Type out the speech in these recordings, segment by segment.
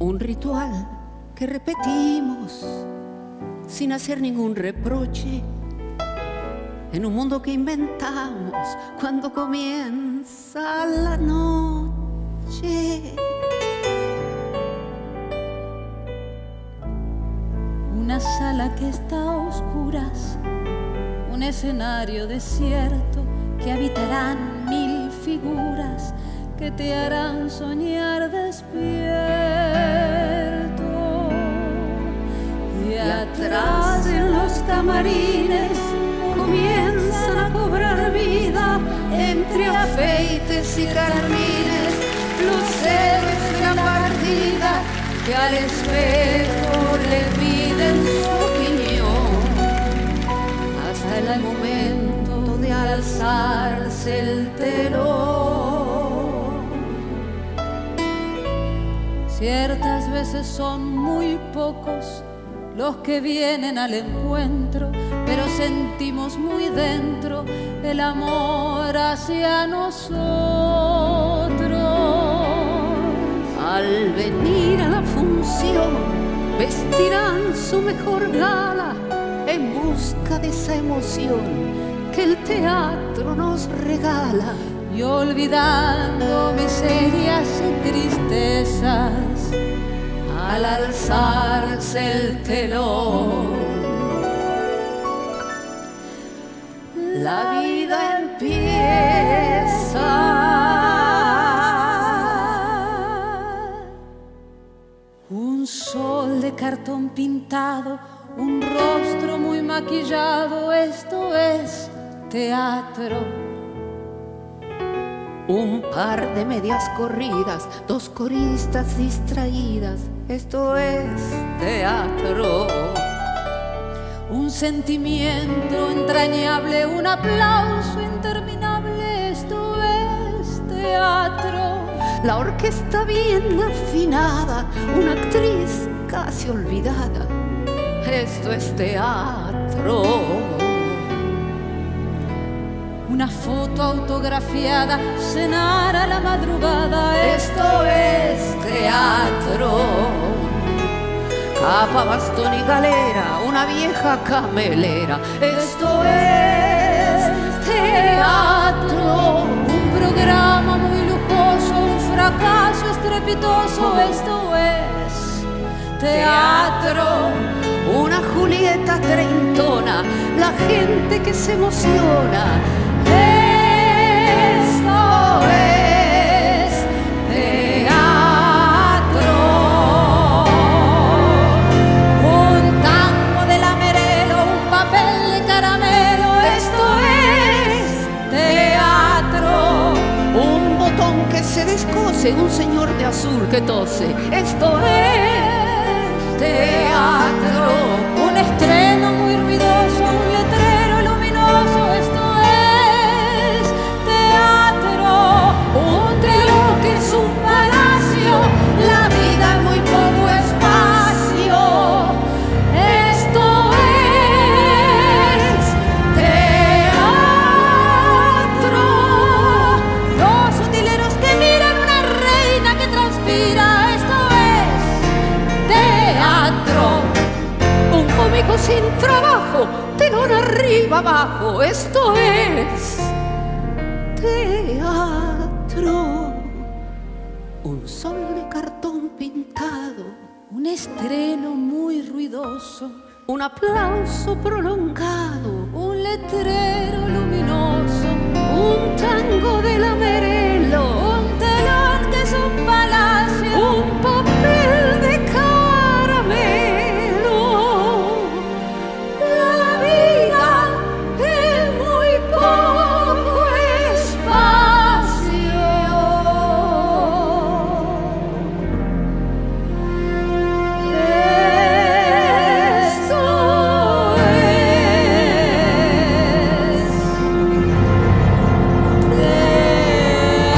Un ritual que repetimos sin hacer ningún reproche, en un mundo que inventamos cuando comienza la noche. Una sala que está a oscuras, un escenario desierto que habitarán 1000 figuras que te harán soñar despierto. Y atrás en los camarines comienzan a cobrar vida, entre afeites y carmines, los héroes de la partida que al espejo le piden su opinión, hasta el momento de alzarse el telón. Ciertas veces son muy pocos los que vienen al encuentro, pero sentimos muy dentro el amor hacia nosotros. Al venir a la función, vestirán su mejor gala en busca de esa emoción que el teatro nos regala. Y olvidando miserias y tristezas, al alzarse el telón, la vida empieza. Un sol de cartón pintado, un rostro muy maquillado, esto es teatro. Un par de medias corridas, 2 coristas distraídas, esto es teatro. Un sentimiento entrañable, un aplauso interminable, esto es teatro. La orquesta bien afinada, una actriz casi olvidada, esto es teatro. Una foto autografiada, cenar a la madrugada, esto es teatro. Capa, bastón y galera, una vieja camelera, esto es teatro. Un programa muy lujoso, un fracaso estrepitoso, esto es teatro. Una Julieta treintona, la gente que se emociona, esto es teatro. Un tango de lamerelo, un papel de caramelo, esto es teatro. Un botón que se descose, un señor de azul que tose, esto es teatro. Un estreno muy ruidoso, un letrero luminoso, esto es teatro. Un telón que es un palacio, la vida en muy poco espacio, esto es teatro. 2 utileros que miran, una reina que transpira, esto es teatro. Un cómico sin trabajo, telón arriba abajo, esto es teatro. Un sol de cartón pintado, Un estreno muy ruidoso, un aplauso prolongado, un letrero luminoso, un tango de lamerelo, un telón que es un palacio, un papel de caramelo. La vida en muy poco espacio. Esto es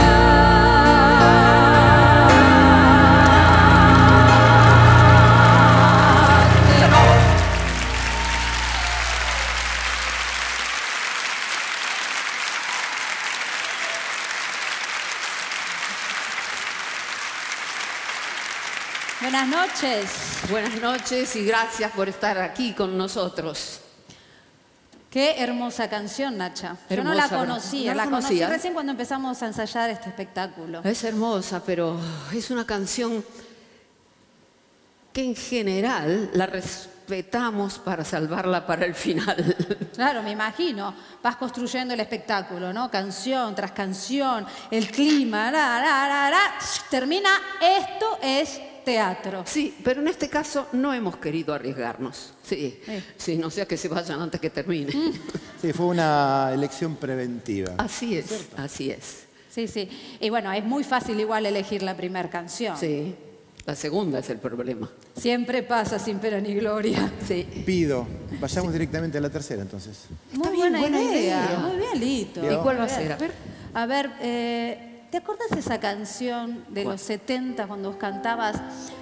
Buenas noches. Buenas noches y gracias por estar aquí con nosotros. Qué hermosa canción, Nacha. Yo no Hermosa, la conocía, ¿no la la conocí conocías? recién cuando empezamos a ensayar este espectáculo. Es hermosa, pero es una canción que en general la respetamos para salvarla para el final. Claro, me imagino. Vas construyendo el espectáculo, ¿no? Canción tras canción, el clima, termina, esto es teatro. Sí, pero en este caso no hemos querido arriesgarnos. Sí, no sea que se vayan antes que termine. Sí, fue una elección preventiva. Así es, así es. Sí, sí. Y bueno, es muy fácil igual elegir la primera canción. Sí, la segunda es el problema. Siempre pasa sin pena ni gloria. Sí. Pido, vayamos directamente a la tercera entonces. Muy bien, buena buena idea. idea. Muy bien, Lito. ¿Y cuál va a ser? A ver. A ver, ¿te acuerdas esa canción de ¿Cuál? los 70 cuando vos cantabas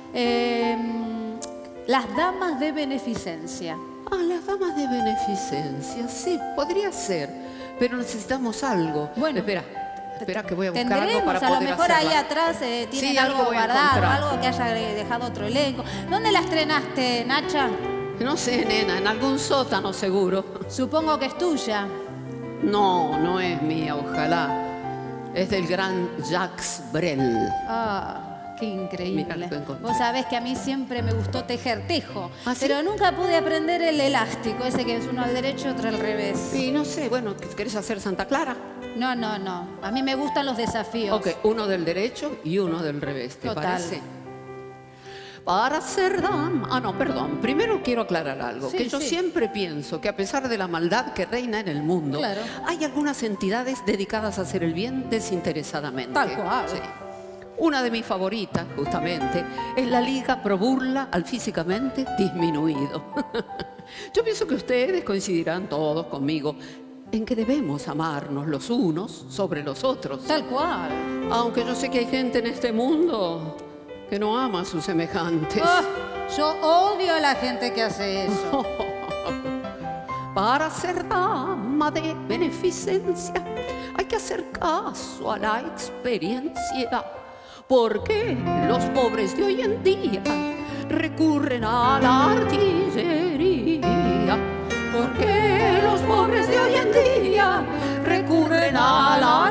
Las Damas de Beneficencia? Ah, las damas de beneficencia. Sí, podría ser. Pero necesitamos algo. Bueno, Espera que voy a buscar algo Tendremos, para a lo poder mejor ahí hacerla. atrás tienen Sí, algo algo voy a guardado, encontrar. algo que haya dejado otro elenco. ¿Dónde la estrenaste, Nacha? No sé, nena, en algún sótano seguro. Supongo que es tuya. No, no es mía, ojalá. Es del gran Jacques Brel. Ah, qué increíble. Mirá lo que encontré. Vos sabés que a mí siempre me gustó tejer tejo, ¿Ah, sí? pero nunca pude aprender el elástico, ese que es uno al derecho y otro al revés. Y no sé, bueno, ¿querés hacer Santa Clara? No, no, no. A mí me gustan los desafíos. Ok, uno del derecho y uno del revés, ¿te Total. parece? Para ser dama... Ah, no, perdón. Primero quiero aclarar algo. Sí, que yo sí. siempre pienso que a pesar de la maldad que reina en el mundo, Claro. hay algunas entidades dedicadas a hacer el bien desinteresadamente. Tal cual. Sí. Una de mis favoritas, justamente, es la Liga Pro Burla al Físicamente Disminuido. Yo pienso que ustedes coincidirán todos conmigo en que debemos amarnos los unos sobre los otros. Tal cual. Aunque yo sé que hay gente en este mundo que no ama a sus semejantes. Ah, yo odio a la gente que hace eso. Para ser dama de beneficencia hay que hacer caso a la experiencia, porque los pobres de hoy en día recurren a la artillería. Porque los pobres de hoy en día recurren a la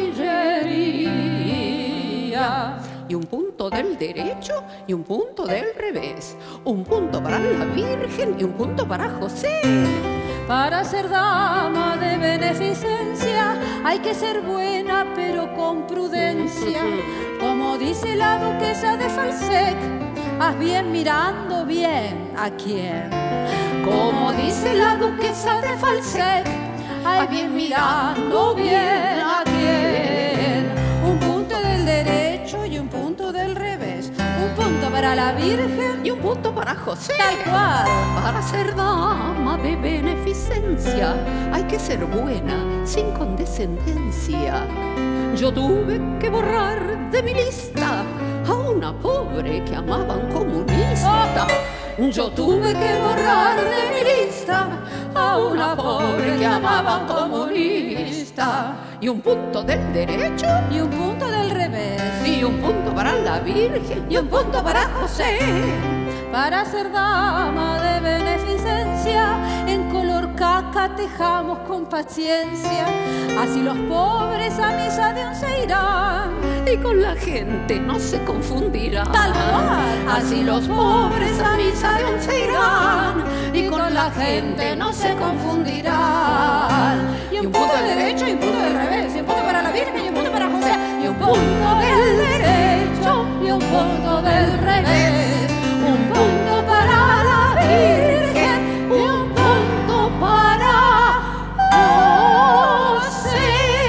artillería. Y un punto del derecho y un punto del revés. Un punto para la Virgen y un punto para José. Para ser dama de beneficencia hay que ser buena pero con prudencia. Como dice la duquesa de Falsec, haz bien mirando bien a quién. Como dice la duquesa de Falsec, haz bien mirando bien a quién. Un punto del derecho y un punto del revés. Un punto para la Virgen Y un punto para José. tal cual. Para ser dama de beneficencia hay que ser buena, sin condescendencia. Yo tuve que borrar de mi lista a una pobre que amaba a un comunista. Yo tuve que borrar de mi lista a una pobre que amaba a un comunista. Y un punto del derecho Y un punto del revés. y un punto para la Virgen y un punto para José. Para ser dama de beneficencia, en color caca tejamos con paciencia. Así los pobres a misa de once irán. Y con la gente no se confundirá. Tal cual. Así los pobres a misa de once irán. Y con la gente no se confundirán. Y un punto del derecho y un punto del revés. Y un punto para la Virgen y un punto para José. Y un punto del derecho y un punto del revés. Un punto para la Virgen y un punto para José.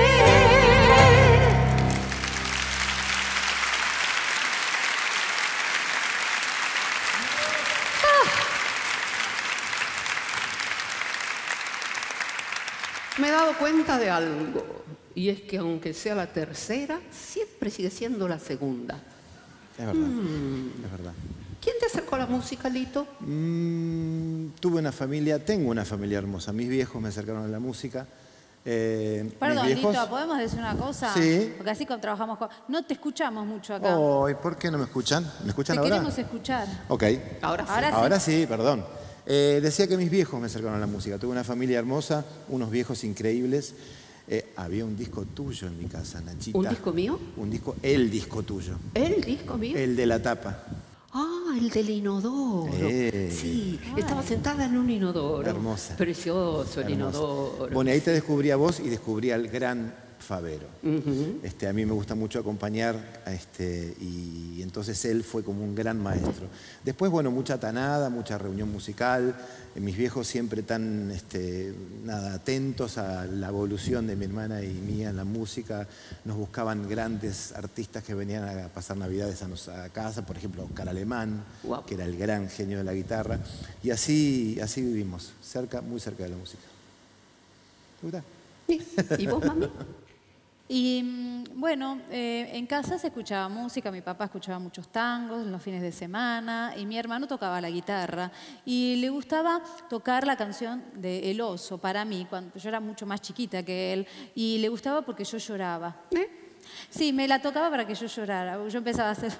Me he dado cuenta de algo, y es que aunque sea la tercera, siempre sigue siendo la segunda. Es verdad, es verdad. ¿Quién te acercó a la música, Lito? Tengo una familia hermosa. Mis viejos me acercaron a la música. Perdón, mis viejos... Lito, ¿podemos decir una cosa? Sí. Porque así trabajamos con... No te escuchamos mucho acá. Oh, ¿y por qué no me escuchan? ¿Me escuchan Te ahora? queremos escuchar. Ok. Ahora sí. Ahora sí. Ahora sí, perdón. Decía que mis viejos me acercaron a la música. Tuve una familia hermosa, unos viejos increíbles. Había un disco tuyo en mi casa, Nachita. ¿Un disco mío? El disco tuyo. ¿El disco mío? El de la tapa. Ah, el del inodoro. Sí, estaba sentada en un inodoro. Hermosa. Precioso el Hermosa. inodoro. Bueno, ahí te descubrí a vos y descubrí al gran Favero. A mí me gusta mucho acompañar y entonces él fue como un gran maestro. Después, bueno, mucha tanada, mucha reunión musical. Mis viejos siempre tan atentos a la evolución de mi hermana y mía en la música. Nos buscaban grandes artistas que venían a pasar Navidades a casa, por ejemplo, Oscar Alemán, Wow. que era el gran genio de la guitarra. Y así vivimos, muy cerca de la música. ¿Te gusta? Sí. ¿Y vos, mami? Y bueno, en casa se escuchaba música, mi papá escuchaba muchos tangos en los fines de semana y mi hermano tocaba la guitarra y le gustaba tocar la canción de El Oso para mí, cuando yo era mucho más chiquita que él, y le gustaba porque yo lloraba. Sí, me la tocaba para que yo llorara, yo empezaba a hacer...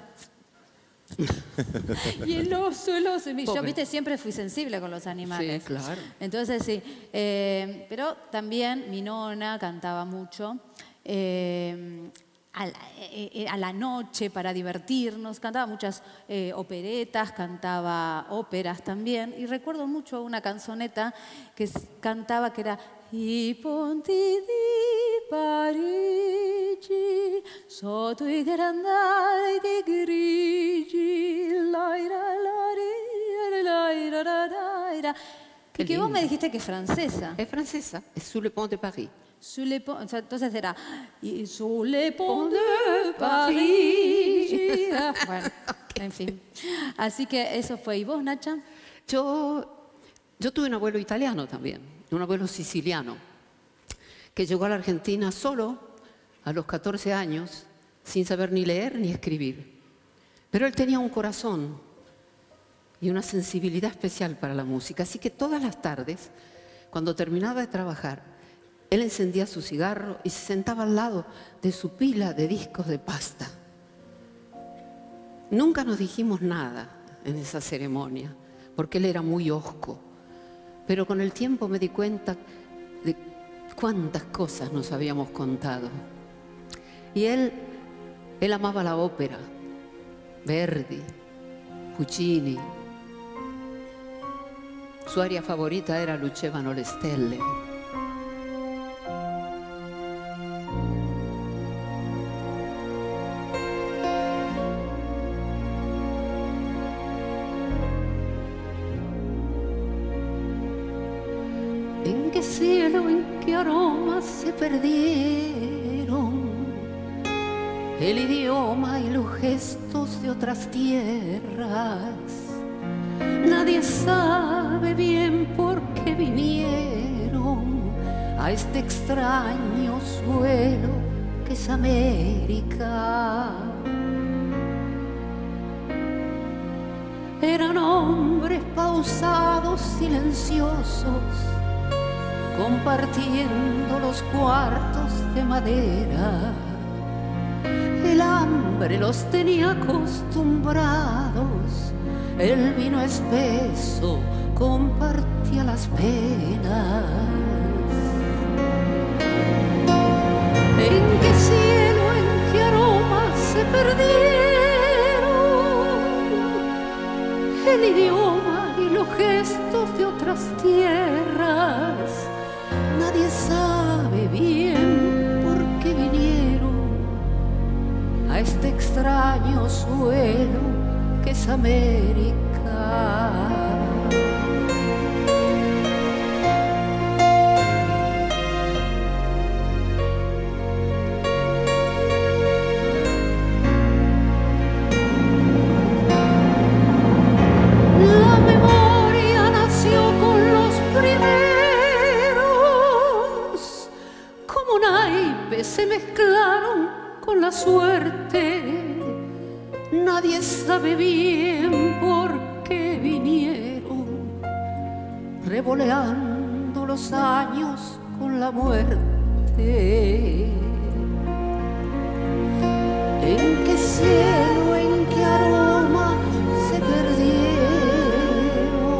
Y el oso. Y yo, viste, siempre fui sensible con los animales. Sí, claro. Entonces, sí. Pero también mi nona cantaba mucho. A la noche para divertirnos, cantaba muchas operetas, cantaba óperas también, y recuerdo mucho una canzoneta que cantaba que era I ponti di Parigi sotto i grandali di grigi que vos me dijiste que es francesa. Es francesa, es Sous le pont de Paris. Entonces era Sous les ponts de Paris. Bueno, en fin. Así que eso fue. ¿Y vos, Nacha? Yo tuve un abuelo italiano también, un abuelo siciliano, que llegó a la Argentina solo a los 14 años, sin saber ni leer ni escribir. Pero él tenía un corazón y una sensibilidad especial para la música. Así que todas las tardes, cuando terminaba de trabajar, él encendía su cigarro y se sentaba al lado de su pila de discos de pasta. Nunca nos dijimos nada en esa ceremonia, porque él era muy hosco. Pero con el tiempo me di cuenta de cuántas cosas nos habíamos contado. Y él amaba la ópera, Verdi, Puccini. Su aria favorita era Lucevano le stelle. ¿En qué cielo, en qué aromas se perdieron el idioma y los gestos de otras tierras? Nadie sabe bien por qué vinieron a este extraño suelo que es América. Eran hombres pausados, silenciosos, compartiendo los cuartos de madera. El hambre los tenía acostumbrados, el vino espeso compartía las penas. ¿En qué cielo, en qué aromas se perdieron el idioma y los gestos de otras tierras? Nadie sabe bien por qué vinieron a este extraño suelo que es América. La memoria nació con los primeros, como naipes se mezclaron con la suerte. Nadie sabe bien por qué vinieron, revoleando los años con la muerte. ¿En qué cielo, en qué aroma se perdieron?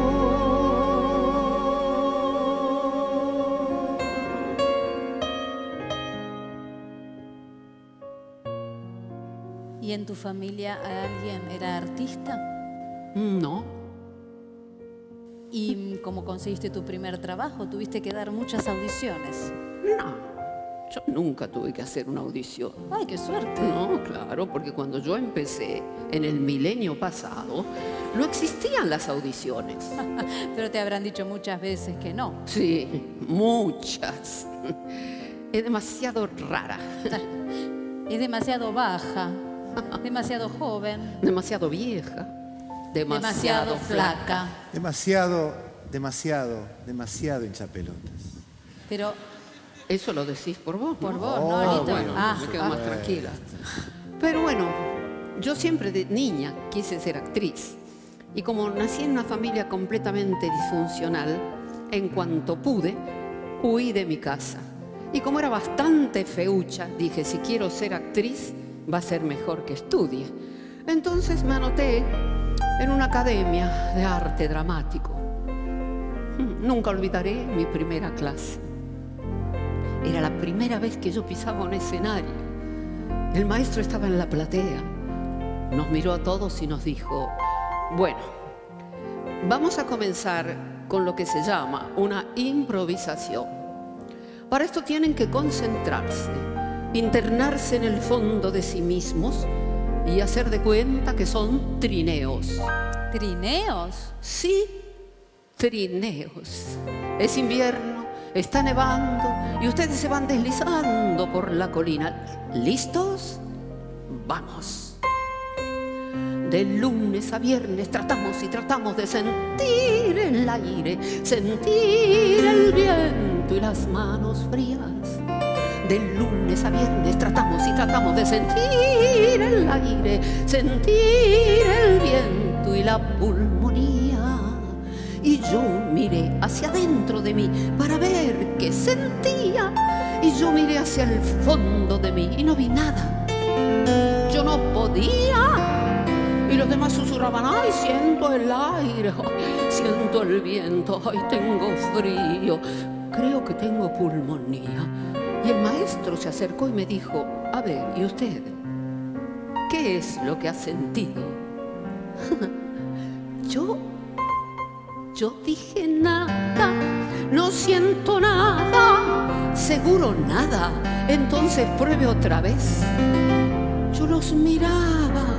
¿Y en tu familia alguien era artista? No. ¿Y cómo conseguiste tu primer trabajo? ¿Tuviste que dar muchas audiciones? No, yo nunca tuve que hacer una audición. ¡Ay, qué suerte! No, claro, porque cuando yo empecé en el milenio pasado, no existían las audiciones. Pero te habrán dicho muchas veces que no. Sí, muchas. Es demasiado rara, Es demasiado baja, demasiado joven, demasiado vieja, demasiado flaca. Demasiado hinchapelotas. Pero Eso lo decís por vos, por ¿no? vos, ¿no, Lito? Bueno, me quedo más tranquila. Pero bueno, yo siempre de niña quise ser actriz. Y como nací en una familia completamente disfuncional, en cuanto pude, huí de mi casa. Y como era bastante feucha, dije, si quiero ser actriz, va a ser mejor que estudie. Entonces me anoté en una academia de arte dramático. Nunca olvidaré mi primera clase. Era la primera vez que yo pisaba un escenario. El maestro estaba en la platea. Nos miró a todos y nos dijo, bueno, vamos a comenzar con lo que se llama una improvisación. Para esto tienen que concentrarse, internarse en el fondo de sí mismos y hacer de cuenta que son trineos. ¿Trineos? Sí, trineos. Es invierno, está nevando y ustedes se van deslizando por la colina. ¿Listos? Vamos. De lunes a viernes tratamos y tratamos de sentir el aire, sentir el viento y las manos frías. De lunes a viernes tratamos y tratamos de sentir el aire, sentir el viento y la pulmonía. Y yo miré hacia adentro de mí para ver qué sentía. Y yo miré hacia el fondo de mí y no vi nada. Yo no podía. Y los demás susurraban, ay, siento el aire, ay, siento el viento, ay, tengo frío, creo que tengo pulmonía. Y el maestro se acercó y me dijo, a ver, ¿y usted? ¿Qué es lo que ha sentido? Yo dije nada, no siento nada, seguro nada. Entonces pruebe otra vez. Yo los miraba,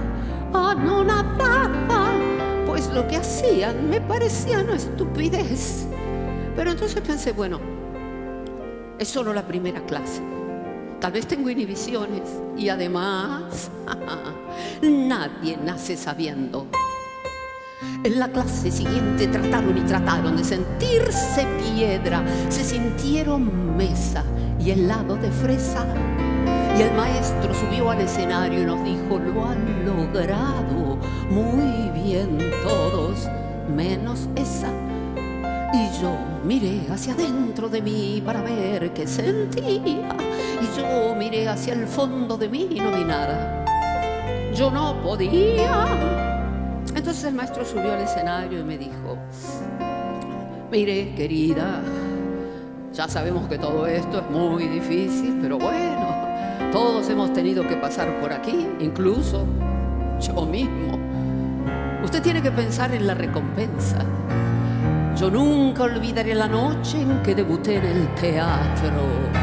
anonadada, pues lo que hacían me parecía una estupidez. Pero entonces pensé, bueno, es solo la primera clase. Tal vez tengo inhibiciones y además nadie nace sabiendo. En la clase siguiente trataron y trataron de sentirse piedra, se sintieron mesa y helado de fresa. Y el maestro subió al escenario y nos dijo, lo han logrado muy bien todos, menos esa. Y yo miré hacia adentro de mí para ver qué sentía. Y yo miré hacia el fondo de mí y no vi nada. Yo no podía. Entonces el maestro subió al escenario y me dijo, mire, querida, ya sabemos que todo esto es muy difícil, pero bueno, todos hemos tenido que pasar por aquí, incluso yo mismo. Usted tiene que pensar en la recompensa. Yo nunca olvidaré la noche en que debuté en el teatro.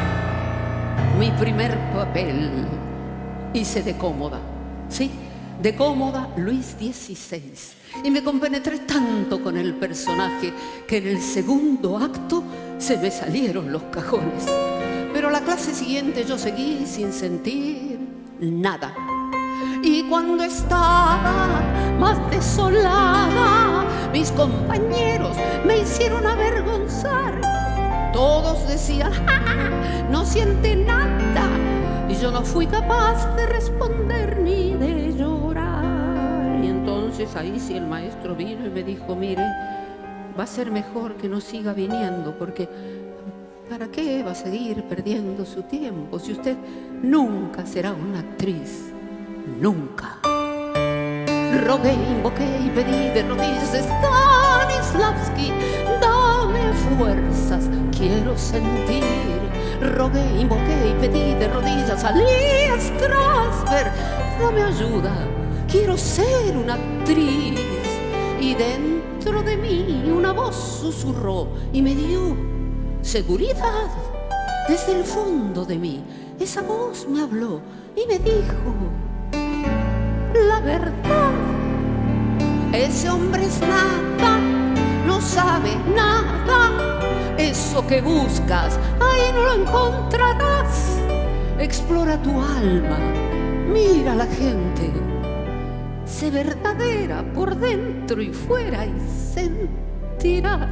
Mi primer papel hice de Cómoda, ¿sí? De Cómoda, Luis XVI. Y me compenetré tanto con el personaje que en el segundo acto se me salieron los cajones. Pero la clase siguiente yo seguí sin sentir nada. Y cuando estaba más desolada, mis compañeros me hicieron avergonzar. Todos decían, ¡ja, ja! No siente nada. Y yo no fui capaz de responder ni de llorar. Y entonces ahí sí el maestro vino y me dijo, mire, va a ser mejor que no siga viniendo porque ¿para qué va a seguir perdiendo su tiempo si usted nunca será una actriz? Nunca. Rogué, invoqué y pedí de rodillas: Stanislavski, dame fuerzas, quiero sentir. Rogué, invoqué y pedí de rodillas a Lee Strasberg: dame ayuda, quiero ser una actriz. Y dentro de mí una voz susurró y me dio seguridad. Desde el fondo de mí esa voz me habló y me dijo: la verdad, ese hombre es nada, no sabe nada. Eso que buscas, ahí no lo encontrarás. Explora tu alma, mira a la gente, sé verdadera por dentro y fuera y sentirás.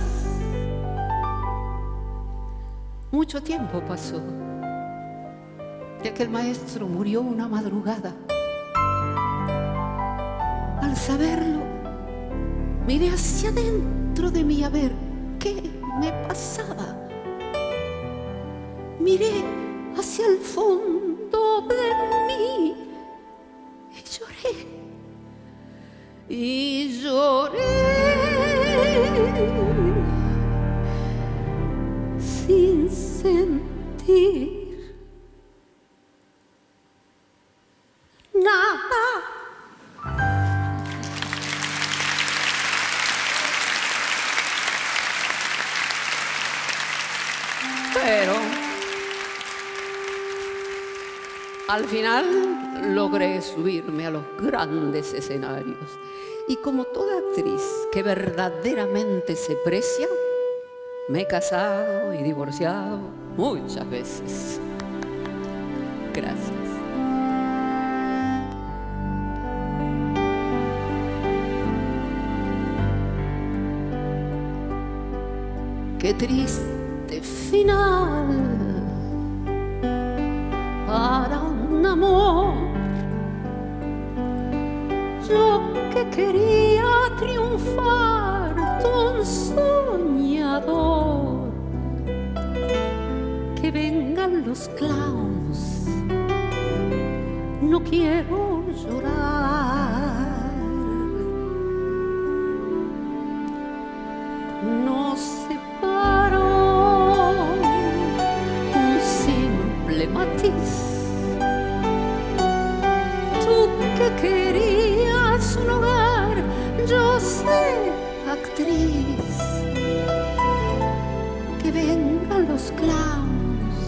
Mucho tiempo pasó de que el maestro murió una madrugada. Al saberlo, miré hacia adentro de mí a ver qué me pasaba. Miré hacia el fondo de mí y lloré. Y lloré sin sentir nada. Pero al final logré subirme a los grandes escenarios y, como toda actriz que verdaderamente se precia, me he casado y divorciado muchas veces. Gracias. Qué triste final para un amor. Yo que quería triunfar, don soñador. Que vengan los clowns, no quiero llorar. Nos separó un simple matiz. Tú que querías un hogar, yo sé, actriz. Que vengan los clowns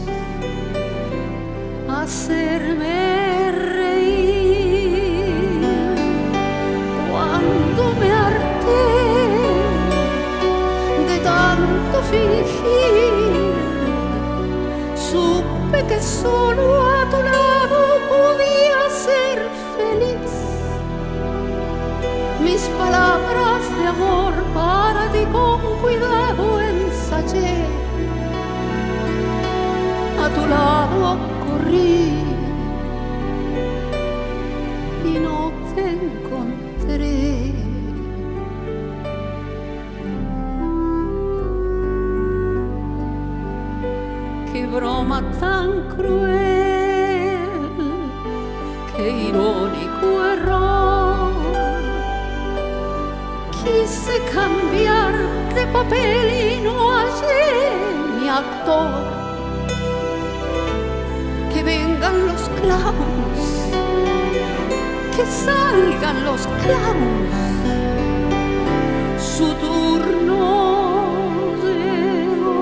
a hacerme reír. Cuando me harté de tanto fingir, supe que solo a tu lado podía ser feliz. Mis palabras de amor para ti con cuidado ensayé. A tu lado corrí y no te encontré. Qué broma tan cruel, qué irónico error. Quise cambiar de papel y no hallé mi actor. Que vengan los clowns, que salgan los clowns, su turno llegó.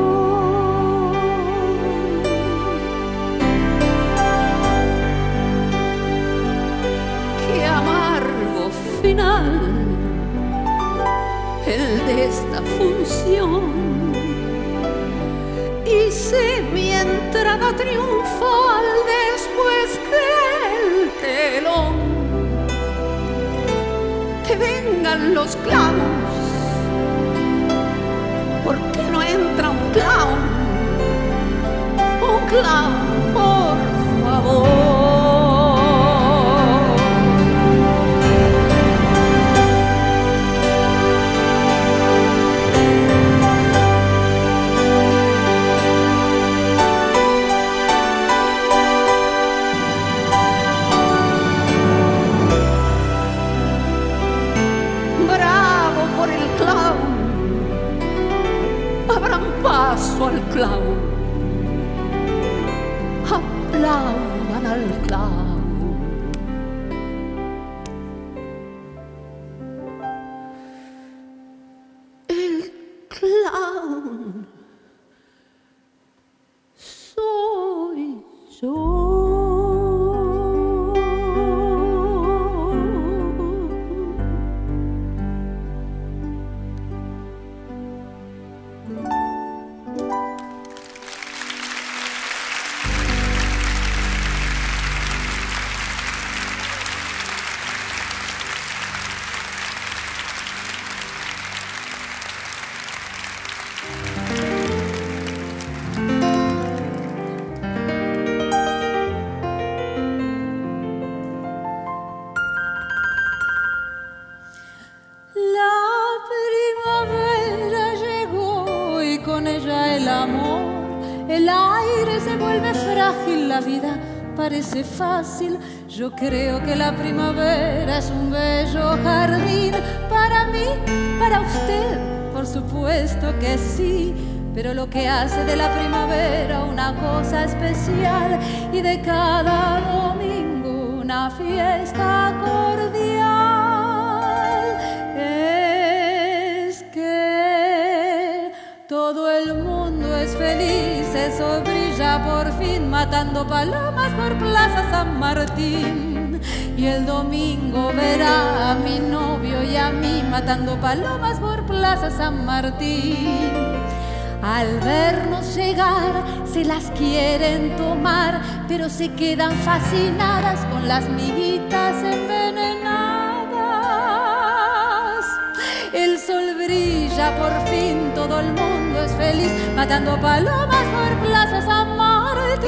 Qué amargo final el de esta función. Hice mi entrada triunfal después del telón. Que vengan los clowns. ¿Por qué no entra un clown? Un clown, por favor. aplauso al clown. Aplaudan al clown. El clown soy yo. Parece fácil, yo creo que la primavera es un bello jardín. Para mí, para usted, por supuesto que sí. Pero lo que hace de la primavera una cosa especial y de cada domingo una fiesta cordial es que todo el mundo es feliz, eso brilla por fin, matando palomas por Plaza San Martín. Y el domingo verá a mi novio y a mí matando palomas por Plaza San Martín. Al vernos llegar se las quieren tomar, pero se quedan fascinadas con las miguitas envenenadas. El sol brilla por fin, todo el mundo es feliz, matando palomas por Plaza San Martín.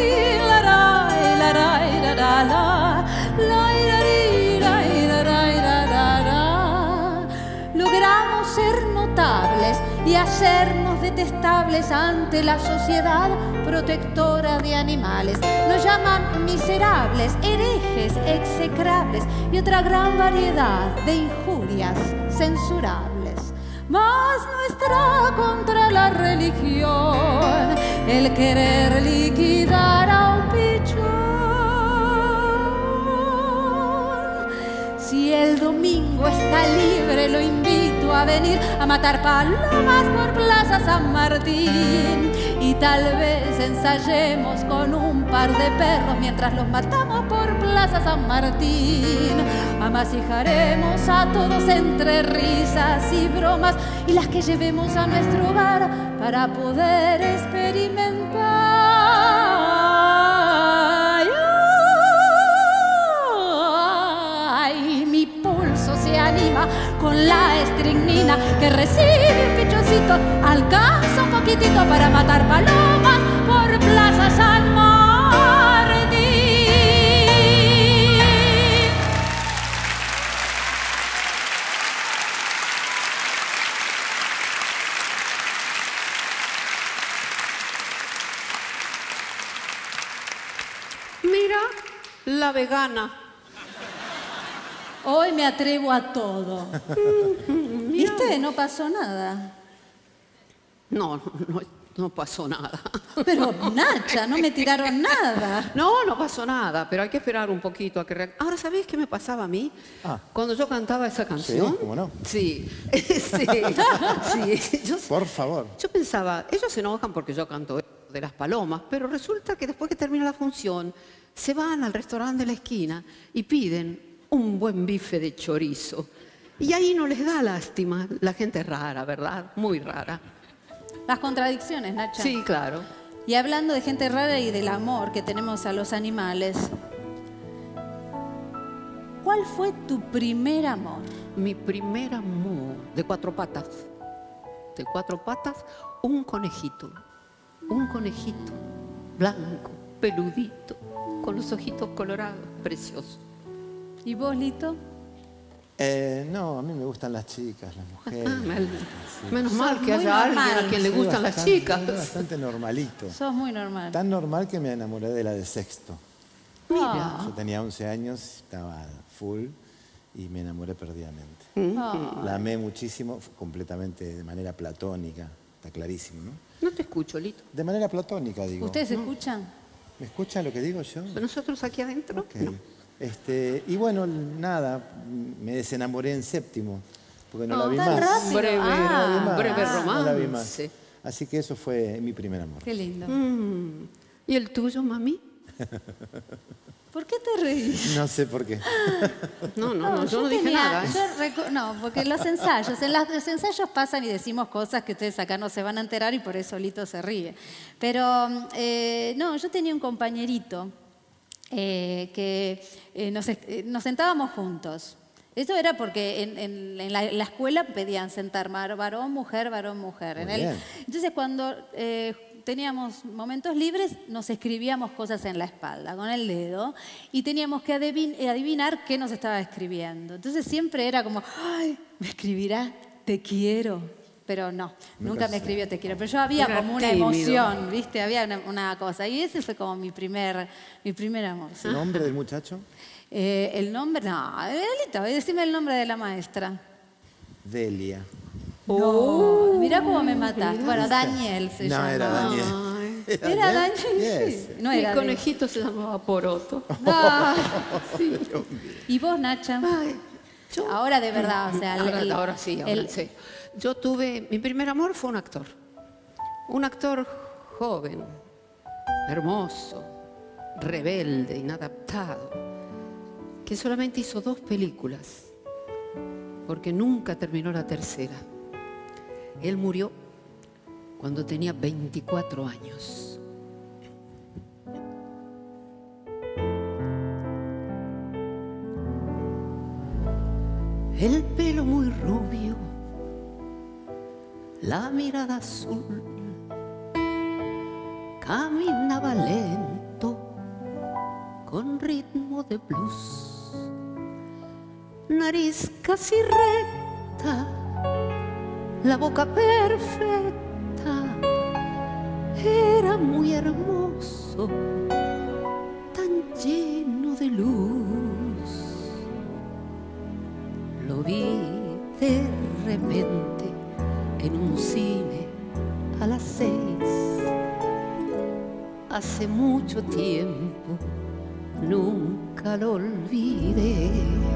Logramos ser notables y hacernos detestables ante la sociedad protectora de animales. Nos llaman miserables, herejes, execrables y otra gran variedad de injurias censurables. Mas nuestra contra la religión, el querer liquidar a un pichón. Si el domingo está libre, lo invito a venir a matar palomas por Plaza San Martín. Y tal vez ensayemos con un par de perros mientras los matamos por Plaza San Martín. Amasijaremos a todos entre risas y bromas y las que llevemos a nuestro hogar para poder experimentar. Ay, mi pulso se anima con la estricnina que recibe un pichoncito, alcanza un poquitito para matar palomas por Plaza San Martín. Mira, la vegana. Hoy me atrevo a todo. ¿Viste? No pasó nada. No pasó nada. Pero, Nacha, no me tiraron nada. No pasó nada, pero hay que esperar un poquito a que... Ahora, ¿sabés qué me pasaba a mí? Cuando yo cantaba esa canción. Sí, ¿cómo no? Sí. Por favor. Yo pensaba, ellos se enojan porque yo canto de las palomas, pero resulta que después que termina la función, se van al restaurante de la esquina y piden un buen bife de chorizo. Y ahí no les da lástima. La gente es rara, ¿verdad? Muy rara. Las contradicciones, Nacha. Sí, claro. Y hablando de gente rara y del amor que tenemos a los animales, ¿cuál fue tu primer amor? Mi primer amor de 4 patas. De 4 patas, un conejito. Un conejito blanco, peludito, con los ojitos colorados, precioso. ¿Y vos, Lito? No, a mí me gustan las chicas, las mujeres. Menos mal que haya alguien a quien le gustan las chicas. Soy bastante normalito. Sos muy normal. Tan normal que me enamoré de la de sexto. Mira. Yo tenía 11 años, estaba full y me enamoré perdidamente. Oh. La amé muchísimo, completamente de manera platónica. está clarísimo, ¿no? No te escucho, Lito. De manera platónica, digo. ¿Ustedes escuchan? ¿Me escuchan lo que digo yo? ¿Nosotros aquí adentro? Ok. No. Y bueno, nada, me desenamoré en séptimo, porque no la vi tan más. rápido. Breve, Ah, breve No romance. la vi más. Así que eso fue mi primer amor. Qué lindo. ¿Y el tuyo, mami? ¿Por qué te reís? No sé por qué. No, yo no dije nada. No, porque los ensayos, los ensayos pasan y decimos cosas que ustedes acá no se van a enterar y por eso Lito se ríe. Pero no, yo tenía un compañerito que nos sentábamos juntos. Eso era porque en la escuela pedían sentar varón, mujer, varón, mujer. Entonces cuando teníamos momentos libres, nos escribíamos cosas en la espalda con el dedo y teníamos que adivinar qué nos estaba escribiendo. Entonces siempre era como, ay, ¿me escribirá te quiero? Pero no, nunca me escribió te quiero. Pero yo había Era como una tímido. emoción, ¿viste? Había una cosa. Y ese fue como mi primer amor. ¿Sí? ¿El nombre del muchacho? El nombre, no, Lito, decime el nombre de la maestra. Delia. No, mirá cómo me mataste. Bueno, Daniel se llama. No, era Daniel. ¿Era Daniel? Yes. Sí. No Mi era conejito se llamaba Poroto. Ah, Sí. ¿y vos, Nacha? Ay, yo- Ahora de verdad, o sea... Ahora sí, ahora sí. Yo tuve, mi primer amor fue un actor joven, hermoso, rebelde, inadaptado, que solamente hizo 2 películas, porque nunca terminó la tercera. Él murió cuando tenía 24 años. El pelo muy rubio, la mirada azul, caminaba lento, con ritmo de blues, nariz casi recta, la boca perfecta, era muy hermoso, tan lleno de luz. Lo vi de repente en un cine a las 6. Hace mucho tiempo, nunca lo olvidé.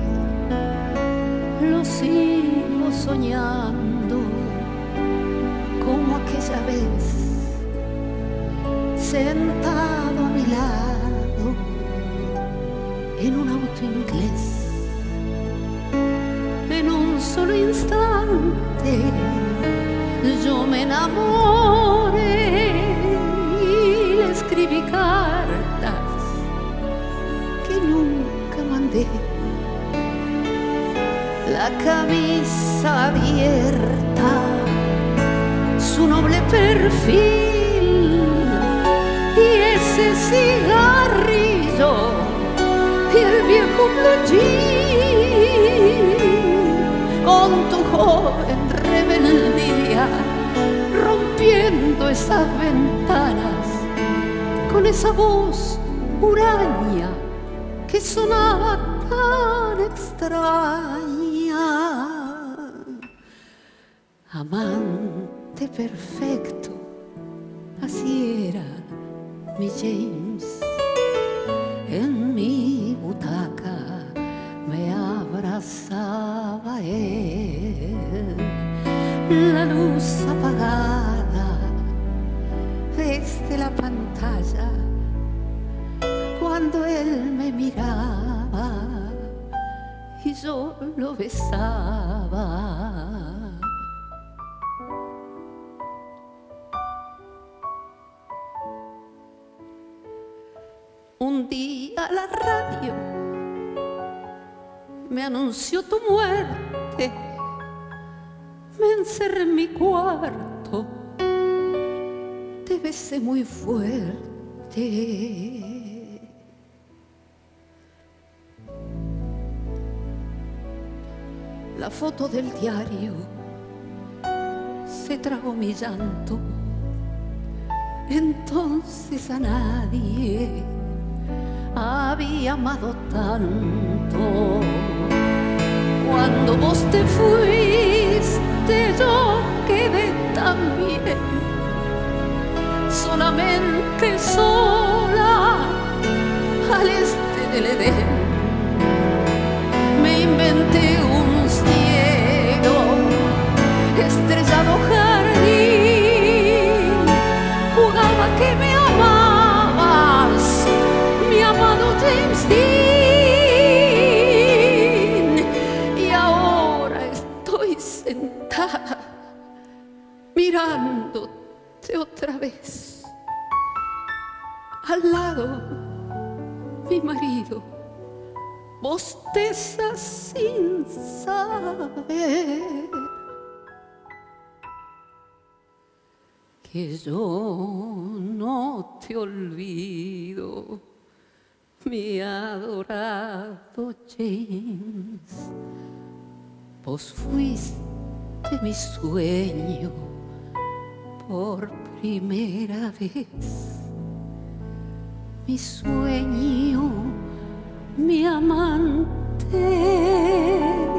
Lo sigo soñando como aquella vez, sentado a mi lado en un auto inglés. En un solo instante yo me enamoré y le escribí cartas que nunca mandé. La camisa abierta, su noble perfil y ese cigarrillo y el viejo blue jean. Con tu joven rebeldía, rompiendo esas ventanas, con esa voz huraña que sonaba tan extraña. Amante perfecto, así era mi James. En mi butaca me abrazaba él, la luz apagada desde la pantalla, cuando él me miraba y yo lo besaba. Un día la radio me anunció tu muerte, me encerré en mi cuarto, te besé muy fuerte. La foto del diario se tragó mi llanto, entonces a nadie había amado tanto. Cuando vos te fuiste yo quedé tan bien, solamente sola al este del Edén. Me inventé un cielo, estrellado jardín, jugaba que me amabas, mi amado James Dean, y ahora estoy sentada mirándote otra vez. Al lado, mi marido bosteza sin saber que yo no te olvido, mi adorado James. Vos fuiste mi sueño por primera vez, mi sueño, mi amante,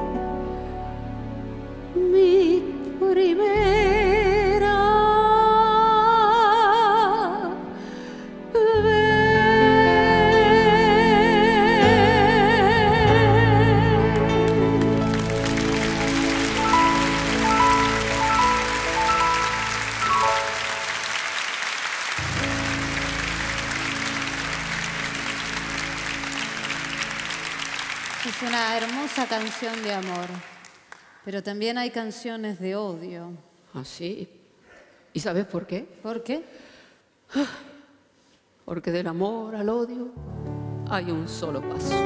mi primera vez. Es una hermosa canción de amor, pero también hay canciones de odio. ¿Ah, sí? ¿Y sabes por qué? ¿Por qué? Porque del amor al odio hay un solo paso.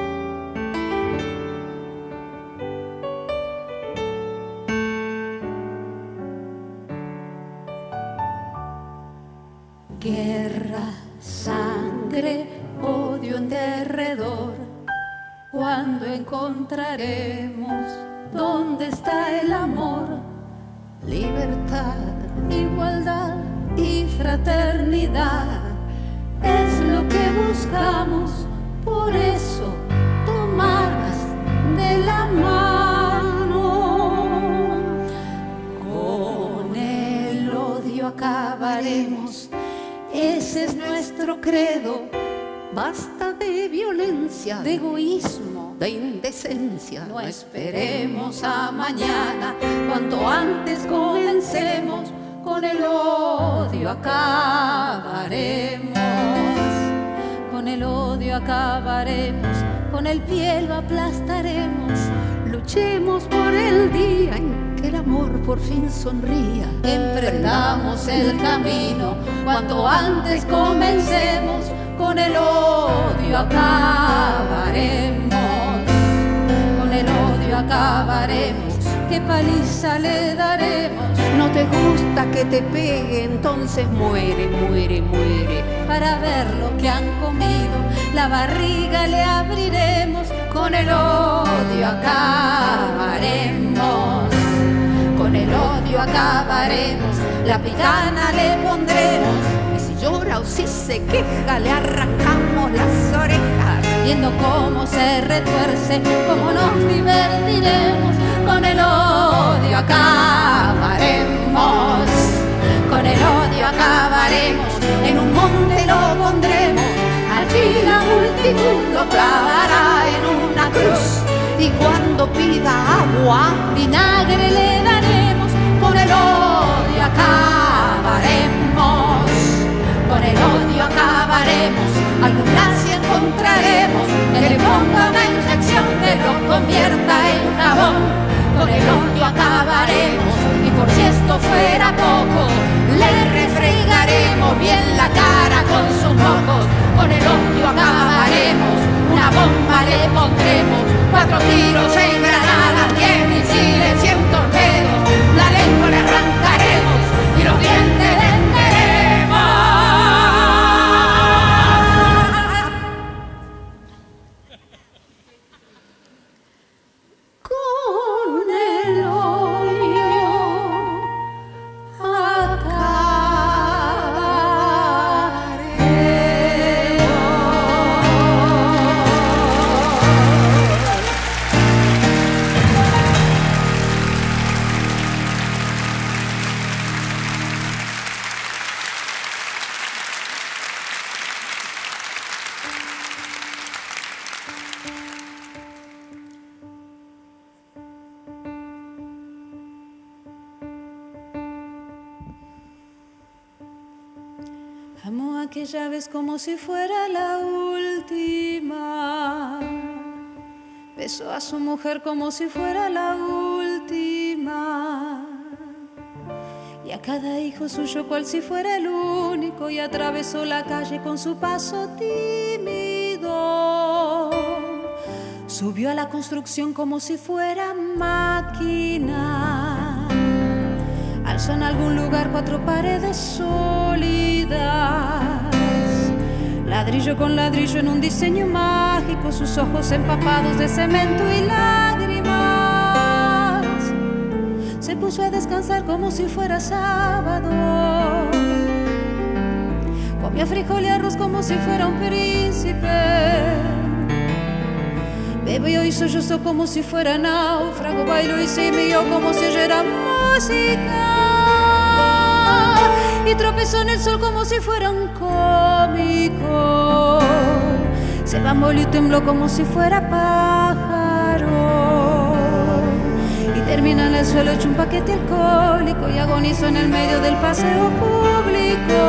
Guerra, sangre, odio en derredor. ¿Cuándo encontraremos dónde está el amor? Libertad, igualdad y fraternidad es lo que buscamos, por eso tomarlas de la mano. Con el odio acabaremos, ese es nuestro credo. basta de violencia, De egoísmo, de indecencia. no esperemos a mañana, cuanto antes comencemos, con el odio acabaremos. Con el odio acabaremos, con el pie lo aplastaremos. Luchemos por el día en que el amor por fin sonría. Emprendamos el camino, cuanto antes comencemos, con el odio acabaremos. Con el odio acabaremos, qué paliza le daremos. No te gusta que te pegue, entonces muere, muere, muere. Para ver lo que han comido, la barriga le abriremos. Con el odio acabaremos. Con el odio acabaremos, la picana le pondremos. Y si llora o si se queja, le arrancamos las orejas. Viendo cómo se retuerce, cómo nos divertiremos. Con el odio acabaremos. Con el odio acabaremos, en un monte lo pondremos. Allí la multitud lo clavará en una cruz. Y cuando pida agua, vinagre le daremos. Con el odio acabaremos. Con el odio acabaremos, algún nazi encontraremos que le ponga una inyección que lo convierta en jabón. Con el odio acabaremos, y por si esto fuera poco, le refregaremos bien la cara con sus mocos. Con el odio acabaremos, una bomba le pondremos, 4 tiros, 6 granadas, 10 misiles, 100 torpedos. La lengua le arrancaremos y los dientes le enteremos. con el odio acabaremos. Amo aquella vez como si fuera la última. Besó a su mujer como si fuera la última. Y a cada hijo suyo cual si fuera el único. Y atravesó la calle con su paso tímido. Subió a la construcción como si fuera máquina. Alzó en algún lugar 4 paredes sólidas. Ladrillo con ladrillo en un diseño mágico. Sus ojos empapados de cemento y lágrimas. Se puso a descansar como si fuera sábado. Comió frijol y arroz como si fuera un príncipe. Bebió y sollozó como si fuera náufrago. Bailó y se mió como si oyera música. Y tropezó en el sol como si fuera un cómico. Se bamboleó y tembló como si fuera pájaro. Y terminó en el suelo hecho un paquete alcohólico. Y agonizó en el medio del paseo público.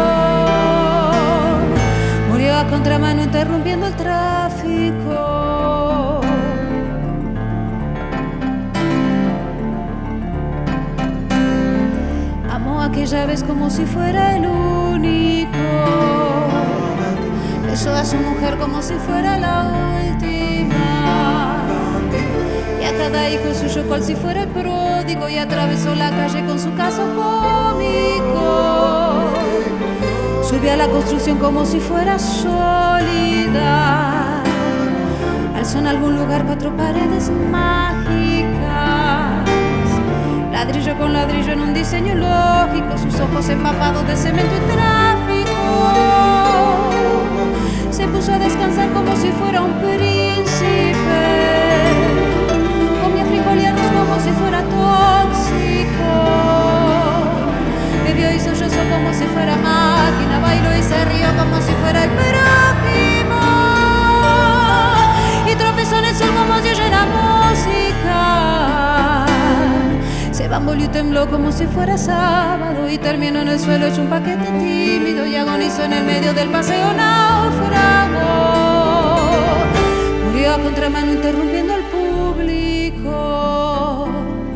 Murió a contramano interrumpiendo el tráfico. Amó aquella vez como si fuera el único. Besó a su mujer como si fuera la última. Y a cada hijo suyo cual si fuera el pródigo. Y atravesó la calle con su caso cómico. Subió a la construcción como si fuera sólida. Alzó en algún lugar 4 paredes mágicas. Ladrillo con ladrillo en un diseño lógico. Sus ojos empapados de cemento y tráfico. Se puso a descansar como si fuera un príncipe. Comía frijol y arroz como si fuera tóxico. Bebió y sollozó como si fuera máquina. Bailó y se rió como si fuera el prójimo. Y tropezó en el sol como si oyera música. Se bamboleó y tembló como si fuera sábado. Y terminó en el suelo hecho un paquete tímido. Y agonizó en el medio del paseo náufrago. Murió a contramano interrumpiendo al público.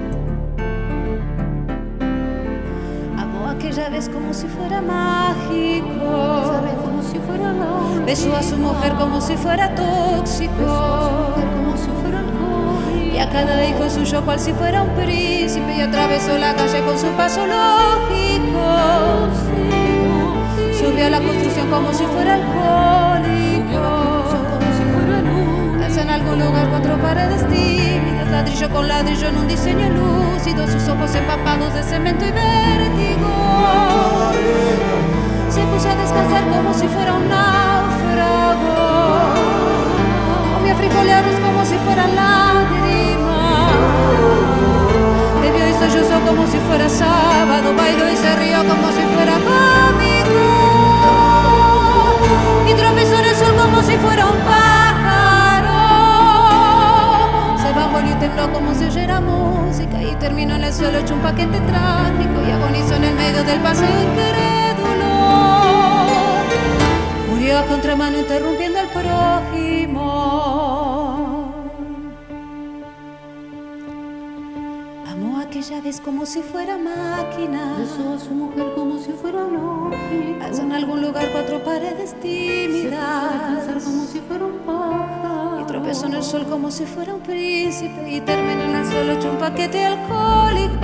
Amó aquella vez como si fuera mágico. Besó a su mujer como si fuera tóxico. Y a cada hijo suyo cual si fuera un príncipe. Y atravesó la calle con su paso lógico. Subió a la construcción como si fuera alcohólico. Alzó en algún lugar 4 paredes tímidas. Ladrillo con ladrillo en un diseño lúcido. Sus ojos empapados de cemento y vértigo. Se puso a descansar como si fuera un náufrago. Comía frijol y arroz como si fueran lágrimas. Bebió y sollozó como si fuera sábado. Bailó y se rió como si fuera cómico. Y tropezó en el sol como si fuera un pájaro. Se bamboleó y tembló como si oyera música. Y terminó en el suelo hecho un paquete trágico. Y agonizó en el medio del paseo incrédulo. Murió a contramano interrumpiendo al prójimo. Amó aquella vez como si fuera máquina. Besó a su mujer como si fuera lógico. Alzó en algún lugar 4 paredes tímidas. Como si fuera un pájaro. Y tropezó en el sol como si fuera un príncipe. Y terminó en el suelo hecho un paquete alcohólico.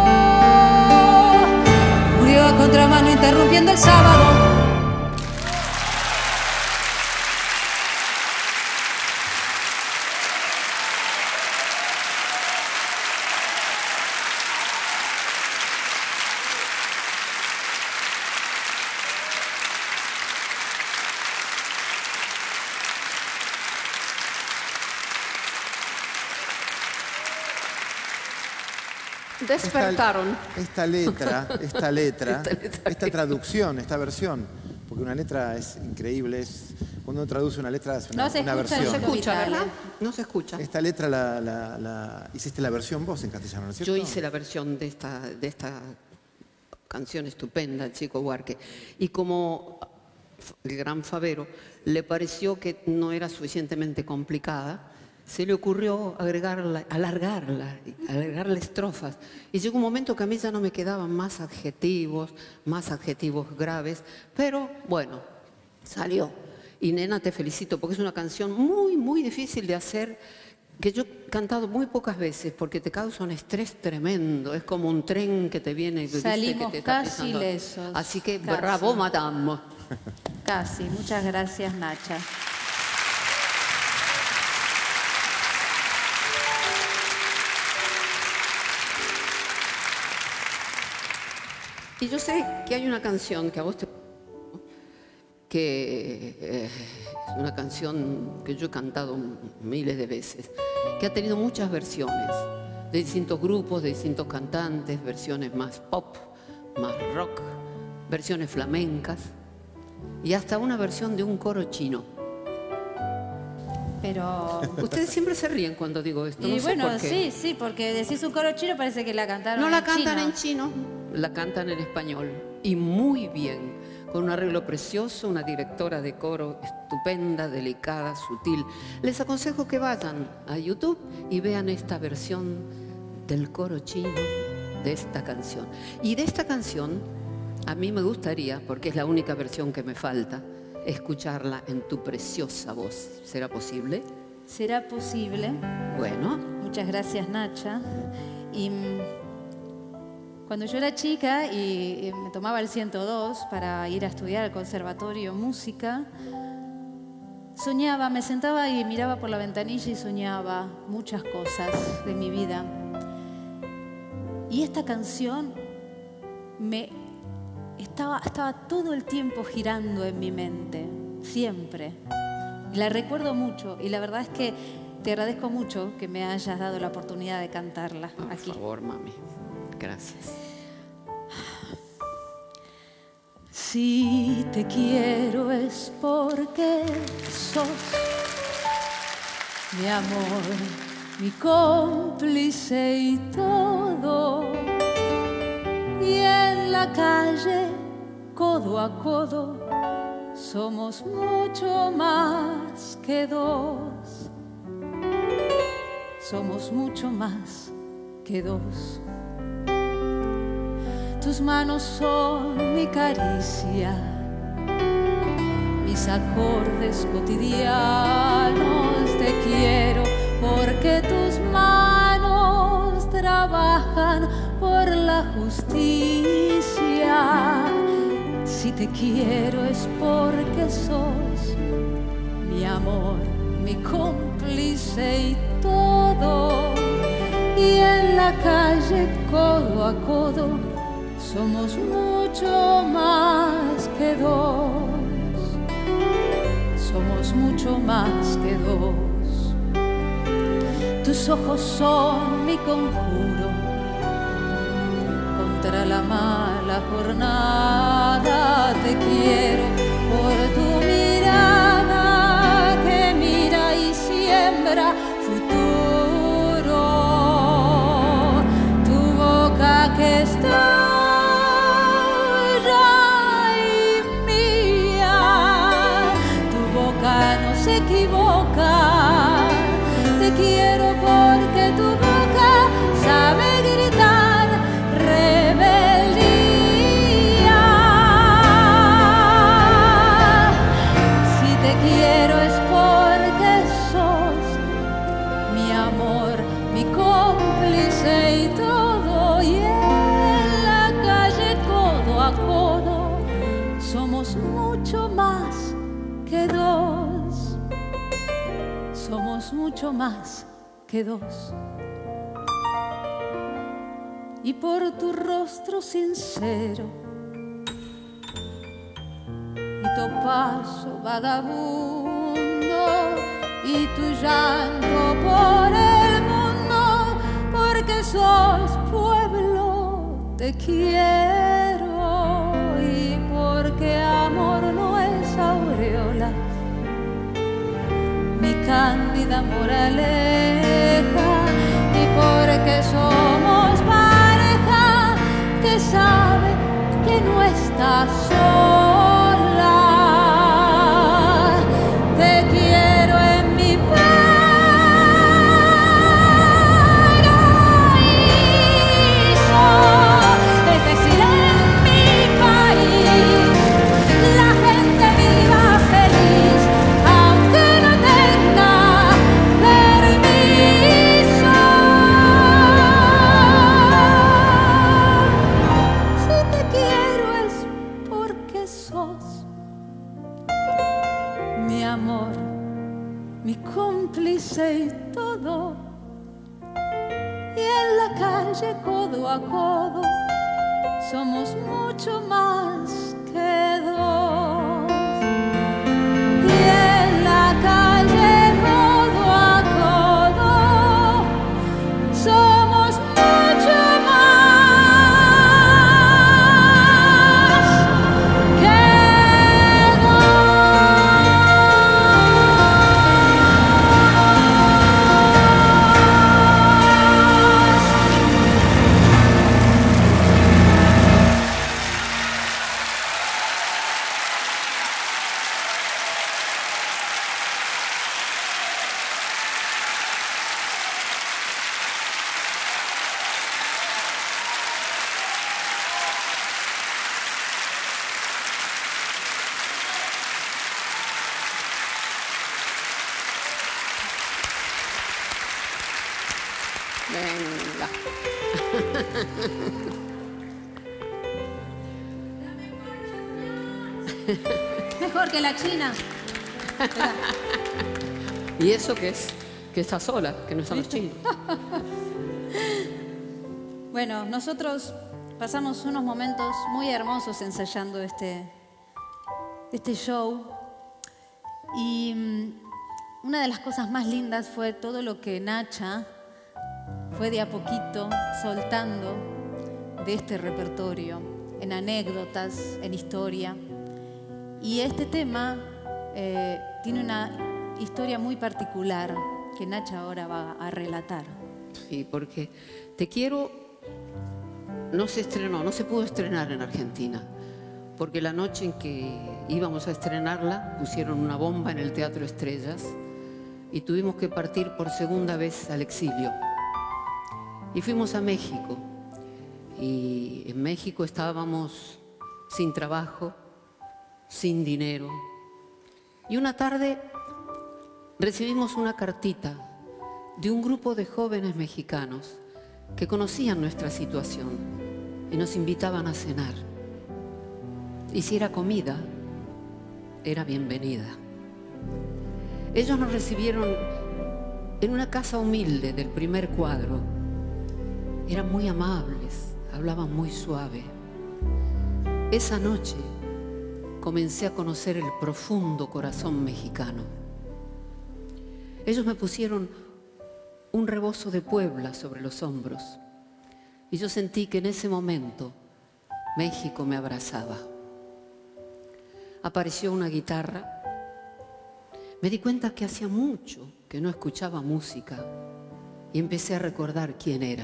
Murió a contramano interrumpiendo el sábado. Despertaron. Esta traducción, esta versión, porque una letra es increíble, cuando uno traduce una letra es una versión. No se escucha, ¿verdad? No se escucha. Esta letra hiciste la versión vos en castellano, ¿no es cierto? Yo hice la versión de esta canción estupenda, el Chico Buarque. Y como el gran Favero, le pareció que no era suficientemente complicada, se le ocurrió alargarla estrofas. Y llegó un momento que a mí ya no me quedaban más adjetivos graves, pero bueno, salió. Y nena, te felicito, porque es una canción muy, muy difícil de hacer, que yo he cantado muy pocas veces, porque te causa un estrés tremendo. Es como un tren que te viene y salimos que te está casi pisando. lesos. Así que casi. bravo, madame. Casi. Muchas gracias, Nacha. Y yo sé que hay una canción que a vos te... que es una canción que yo he cantado miles de veces, que ha tenido muchas versiones, de distintos grupos, de distintos cantantes, versiones más pop, más rock, versiones flamencas, y hasta una versión de un coro chino. Pero... Ustedes siempre se ríen cuando digo esto, Y no sé bueno, por qué. sí, porque decís un coro chino, parece que la cantaron No la cantan chino. en chino, la cantan en español, y muy bien, con un arreglo precioso, una directora de coro estupenda, delicada, sutil. Les aconsejo que vayan a YouTube y vean esta versión del coro chino de esta canción. Y de esta canción, a mí me gustaría, porque es la única versión que me falta, escucharla en tu preciosa voz. ¿Será posible? ¿Será posible? Bueno. Muchas gracias, Nacha. Y cuando yo era chica y me tomaba el 102 para ir a estudiar al conservatorio música, soñaba, me sentaba y miraba por la ventanilla y soñaba muchas cosas de mi vida. Y esta canción estaba todo el tiempo girando en mi mente, siempre. La recuerdo mucho y la verdad es que te agradezco mucho que me hayas dado la oportunidad de cantarla aquí. Por favor, mami. Gracias. Si te quiero es porque sos mi amor, mi cómplice y todo. Y en la calle, codo a codo, somos mucho más que dos. Somos mucho más que dos. Tus manos son mi caricia, mis acordes cotidianos. Te quiero porque tus manos trabajan por la justicia. Si te quiero es porque sos mi amor, mi cómplice y todo. Y en la calle, codo a codo, somos mucho más que dos. Somos mucho más que dos. Tus ojos son mi conjuro contra la mala jornada. Te quiero por tu mirada que mira y siembra futuro. Tu boca que está no se equivoca. Te quiero porque tu boca sabe gritar rebeldía. Si te quiero es porque sos mi amor, mi cómplice y todo. Y en la calle, codo a codo, somos mucho más que dos. Somos mucho más que dos. Y por tu rostro sincero y tu paso vagabundo y tu llanto por el mundo, porque sos pueblo, te quiero. Y porque amor no es aureola, mi cándida moraleja, y porque somos pareja que sabe que no está sola. codo a codo, somos mucho más que dos. Y en la calle codo a codo, somos mucho más que Venga. mejor que la China. ¿Y eso qué es? Que está sola, que no están los chinos. Bueno, nosotros pasamos unos momentos muy hermosos ensayando este show. Y una de las cosas más lindas fue todo lo que Nacha fue de a poquito soltando de este repertorio, en anécdotas, en historia. Y este tema tiene una historia muy particular que Nacha ahora va a relatar. Sí, porque Te Quiero no se estrenó, no se pudo estrenar en Argentina, porque la noche en que íbamos a estrenarla pusieron una bomba en el Teatro Estrellas y tuvimos que partir por segunda vez al exilio. Y fuimos a México, y en México estábamos sin trabajo, sin dinero. Y una tarde recibimos una cartita de un grupo de jóvenes mexicanos que conocían nuestra situación y nos invitaban a cenar. Y si era comida, era bienvenida. Ellos nos recibieron en una casa humilde del primer cuadro. Eran muy amables, hablaban muy suave. Esa noche comencé a conocer el profundo corazón mexicano. Ellos me pusieron un rebozo de Puebla sobre los hombros y yo sentí que en ese momento México me abrazaba. Apareció una guitarra. Me di cuenta que hacía mucho que no escuchaba música y empecé a recordar quién era.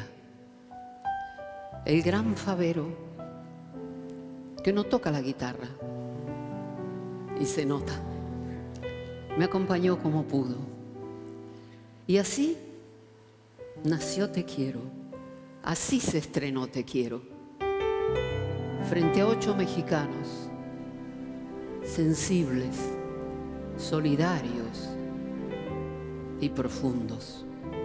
El gran Favero, que no toca la guitarra y se nota. Me acompañó como pudo. Y así nació Te Quiero. Así se estrenó Te Quiero. Frente a 8 mexicanos sensibles, solidarios y profundos.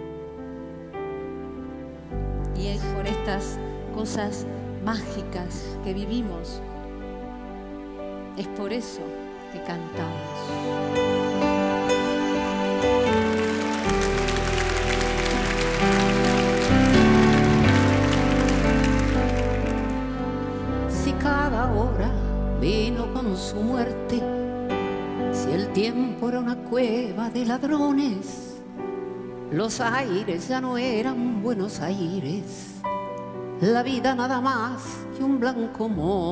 Y es por estas cosas mágicas que vivimos. Es por eso que cantamos. Si cada hora vino con su muerte, si el tiempo era una cueva de ladrones, los aires ya no eran Buenos Aires, la vida nada más que un blanco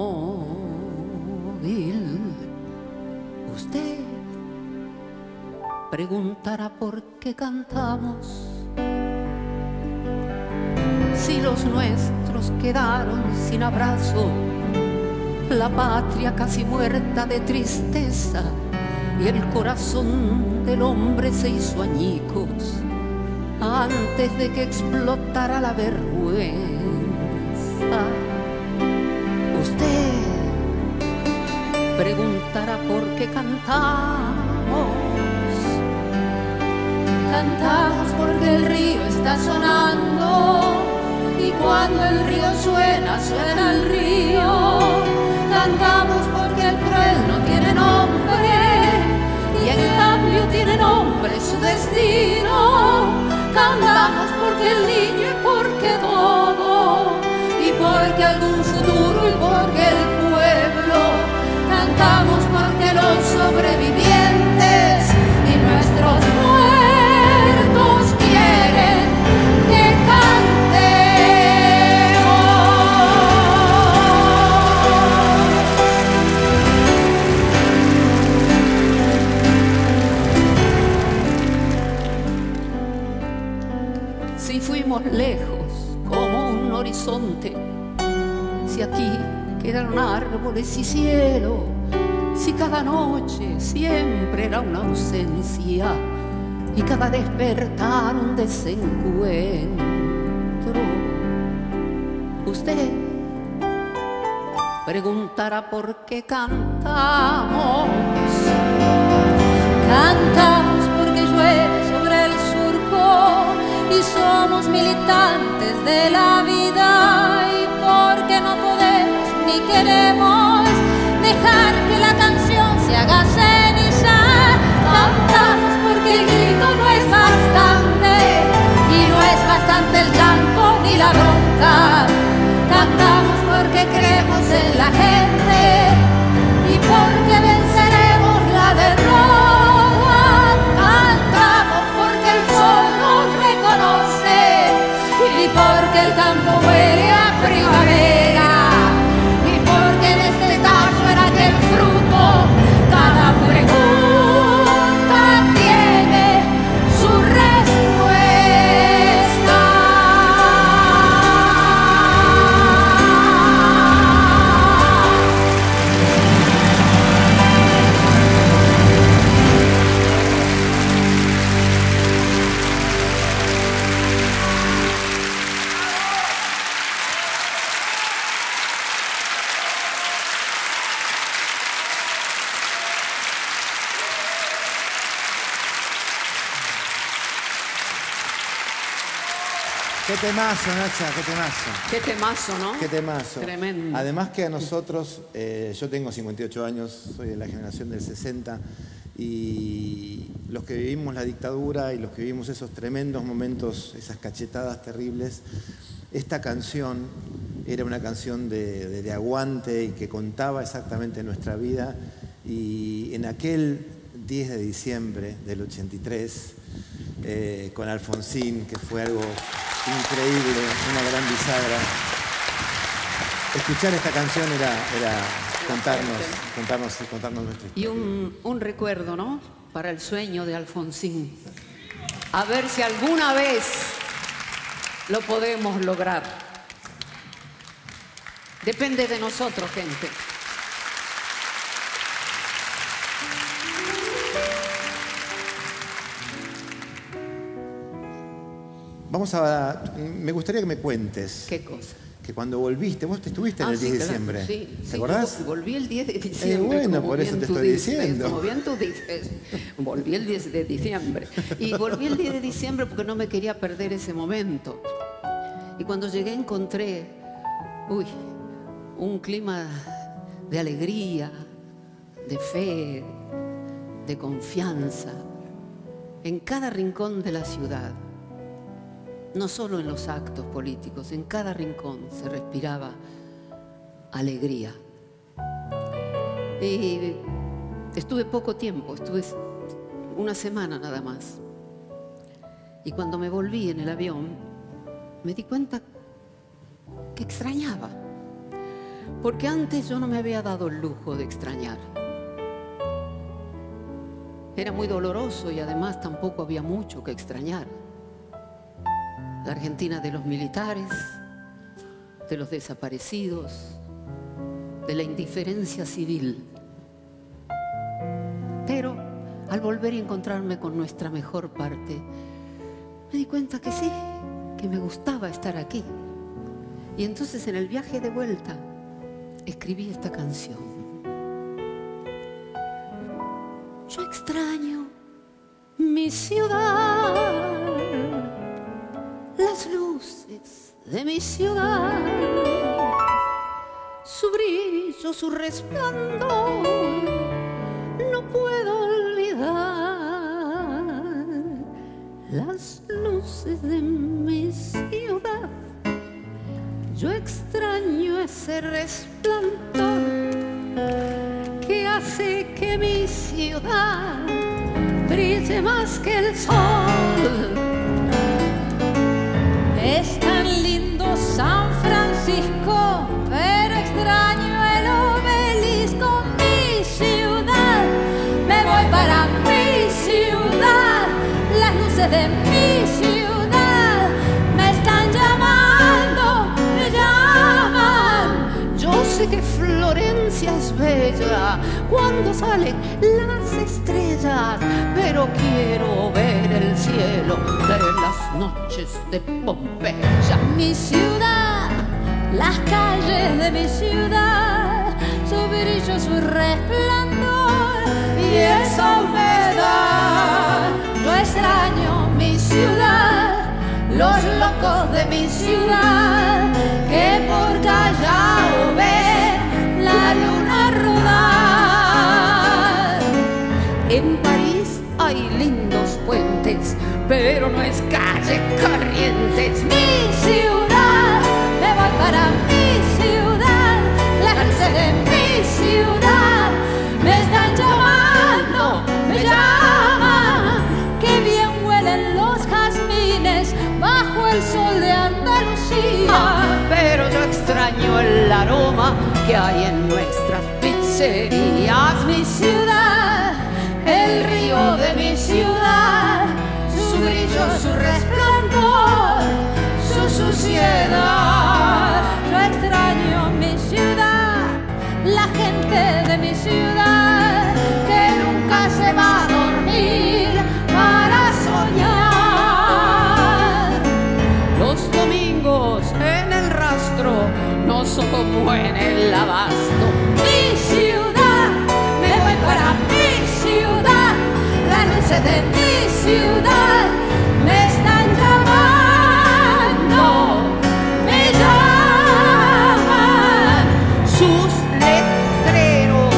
móvil. Usted preguntará por qué cantamos, si los nuestros quedaron sin abrazo, la patria casi muerta de tristeza y el corazón del hombre se hizo añicos antes de que explotara la vergüenza. Usted preguntará por qué cantamos. Cantamos porque el río está sonando y cuando el río suena, suena el río. Cantamos porque el cruel no tiene nombre y en cambio tiene nombre su destino. Cantamos porque el niño y porque todo porque algún futuro y porque el pueblo. Cantamos porque los sobrevivientes y nuestros muertos quieren que cantemos. Si fuimos lejos como un horizonte, si aquí quedaron árboles y cielo, si cada noche siempre era una ausencia y cada despertar un desencuentro, usted preguntará por qué cantamos. Cantamos porque llueve sobre el surco y somos militantes de la vida, y porque no podemos ni queremos dejar que la canción se haga ceniza. Cantamos porque el grito no es bastante y no es bastante el llanto ni la bronca. Cantamos porque creemos en la gente y porque venceremos la derrota. Cantamos porque el sol nos reconoce y porque el campo huele a primavera, y porque en este tallo era aquel fruto. Cada pregunta tiene su respuesta. Qué temazo, Nacha, qué temazo. Qué temazo, ¿no? Qué temazo. Tremendo. Además que a nosotros, yo tengo 58 años, soy de la generación del 60, y los que vivimos la dictadura y los que vivimos esos tremendos momentos, esas cachetadas terribles, esta canción era una canción de aguante y que contaba exactamente nuestra vida. Y en aquel 10 de diciembre del 83, con Alfonsín, que fue algo increíble, una gran bisagra, escuchar esta canción era contarnos nuestra historia. Y un recuerdo, ¿no? Para el sueño de Alfonsín. A ver si alguna vez lo podemos lograr. Depende de nosotros, gente. Me gustaría que me cuentes. ¿Qué cosa? Que cuando volviste, vos estuviste en el 10 de diciembre. Sí, ¿Te acordás? Volví el 10 de diciembre. Bueno, por eso te estoy diciendo. Como bien tú dices, volví el 10 de diciembre. Y volví el 10 de diciembre porque no me quería perder ese momento. Y cuando llegué encontré, un clima de alegría, de fe, de confianza, en cada rincón de la ciudad. No solo en los actos políticos, en cada rincón se respiraba alegría. Y estuve poco tiempo, estuve una semana nada más. Y cuando me volví en el avión, me di cuenta que extrañaba. Porque antes yo no me había dado el lujo de extrañar. Era muy doloroso y además tampoco había mucho que extrañar. La Argentina de los militares, de los desaparecidos, de la indiferencia civil. Pero al volver y encontrarme con nuestra mejor parte, me di cuenta que sí, que me gustaba estar aquí. Y entonces en el viaje de vuelta escribí esta canción. Yo extraño mi ciudad, las luces de mi ciudad, su brillo, su resplandor, no puedo olvidar las luces de mi ciudad. Yo extraño ese resplandor que hace que mi ciudad brille más que el sol. Es tan lindo San Francisco, pero extraño el obelisco. Mi ciudad, me voy para mi ciudad. Las luces de mi ciudad me están llamando, me llaman. Yo sé que Florencia es bella cuando salen las estrellas, pero quiero ver el cielo de las noches de Pompeya. Mi ciudad, las calles de mi ciudad, su brillo, su resplandor y esa humedad. Yo extraño mi ciudad, los locos de mi ciudad, que por Callao ven la luna rodar. En París hay lindos puentes, pero no es calle Corrientes. Mi ciudad, me voy para mi ciudad. Las luces de mi ciudad me están llamando, me llaman. Qué bien huelen los jazmines bajo el sol de Andalucía. Pero yo extraño el aroma que hay en nuestras pizzerías. Mi ciudad, el río de mi ciudad, su brillo, su resplandor, su suciedad. Yo extraño mi ciudad, la gente de mi ciudad, que nunca se va a dormir para soñar. Los domingos en el rastro no son como en el abasto. Mi ciudad, me voy para mi ciudad. Las luces de mi ciudad me están llamando, me llaman. Sus letreros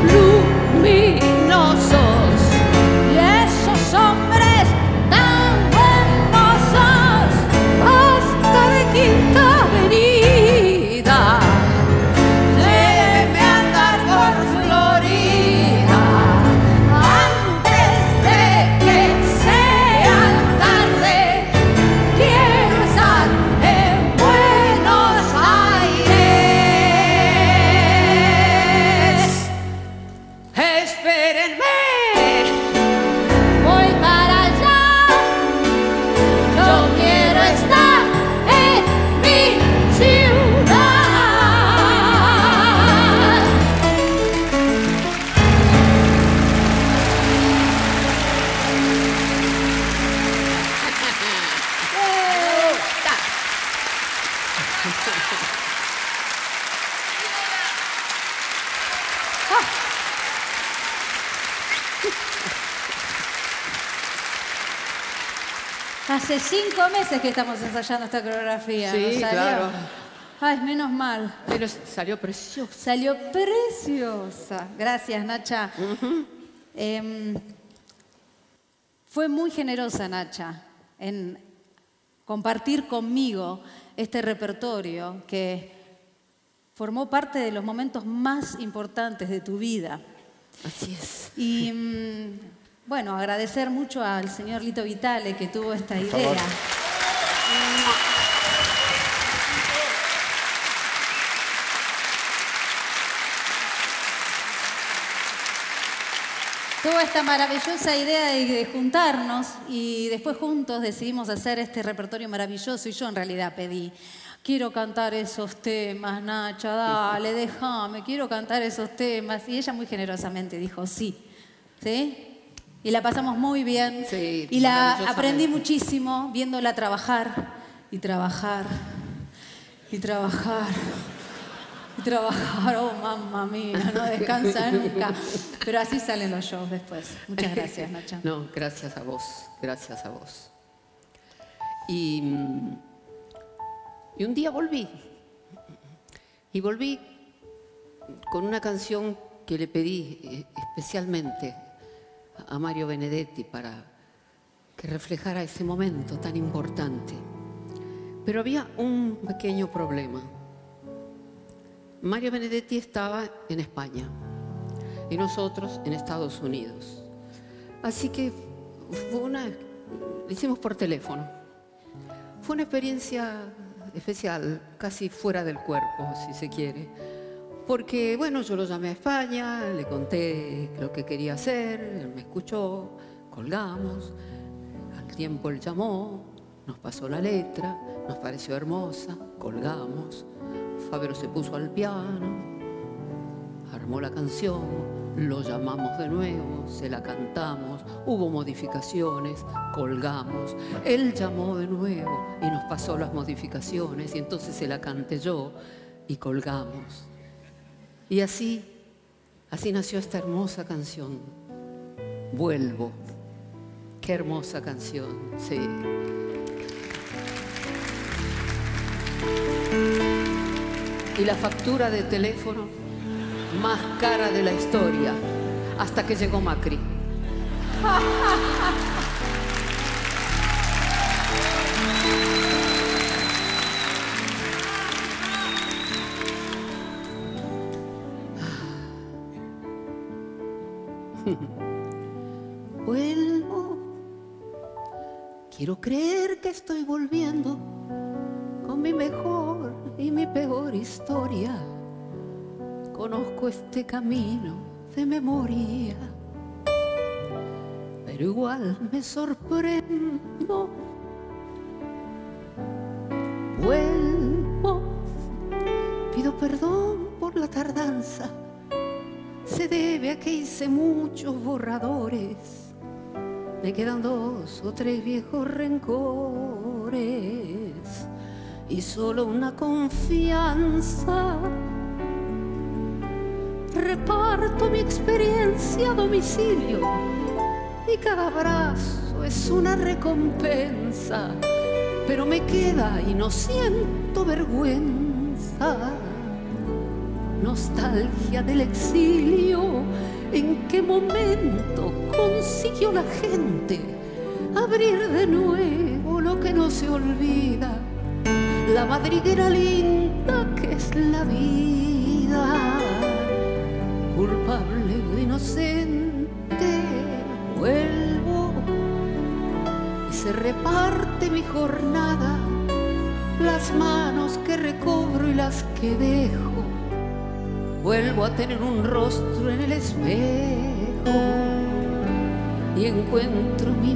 luminosos Y esos hombres tan hermosos, hasta de Quinta Avenida. déjeme andar por Florida antes de que sea tarde. Quiero estar en Buenos Aires. Espérenme. Voy para allá. Yo quiero estar en mi ciudad. Hace 5 meses que estamos ensayando esta coreografía. Sí, ¿no salió? claro. Ay, menos mal. Pero salió precioso. Salió preciosa. Gracias, Nacha. Fue muy generosa, Nacha, en compartir conmigo este repertorio que formó parte de los momentos más importantes de tu vida. Así es. Y bueno, agradecer mucho al señor Lito Vitale que tuvo esta Por idea. favor. Tuvo esta maravillosa idea de juntarnos y después juntos decidimos hacer este repertorio maravilloso y yo en realidad pedí, quiero cantar esos temas, Nacha, dale, déjame, quiero cantar esos temas. Y ella muy generosamente dijo sí, ¿sí? Y la pasamos muy bien. Sí, y la maravillosamente. aprendí muchísimo viéndola trabajar y trabajar y trabajar. Y trabajar, oh mamma mía, no descansa nunca. Pero así salen los shows después. Muchas gracias, Nacha. No, gracias a vos, gracias a vos. Y un día volví. Y volví con una canción que le pedí especialmente a Mario Benedetti para que reflejara ese momento tan importante. Pero había un pequeño problema. Mario Benedetti estaba en España y nosotros en Estados Unidos. Así que lo hicimos por teléfono. Fue una experiencia especial, casi fuera del cuerpo, si se quiere. Porque, bueno, yo lo llamé a España, le conté lo que quería hacer, él me escuchó, colgamos. Al tiempo él llamó, nos pasó la letra, nos pareció hermosa, colgamos. Fabero se puso al piano, armó la canción, lo llamamos de nuevo, se la cantamos, hubo modificaciones, colgamos. Él llamó de nuevo y nos pasó las modificaciones y entonces se la canté yo y colgamos. Y así nació esta hermosa canción, Vuelvo. Qué hermosa canción, sí. Y la factura de teléfono más cara de la historia, hasta que llegó Macri. Vuelvo, quiero creer que estoy volviendo con mi mejor y mi peor historia. Conozco este camino de memoria, pero igual me sorprendo. Vuelvo, pido perdón por la tardanza. Se debe a que hice muchos borradores. Me quedan 2 o 3 viejos rencores y solo una confianza. Reparto mi experiencia a domicilio y cada abrazo es una recompensa, pero me queda y no siento vergüenza. Nostalgia del exilio, ¿en qué momento consiguió la gente abrir de nuevo lo que no se olvida? La madriguera linda que es la vida, culpable o inocente, vuelvo y se reparte mi jornada, las manos que recobro y las que dejo. Vuelvo a tener un rostro en el espejo y encuentro mi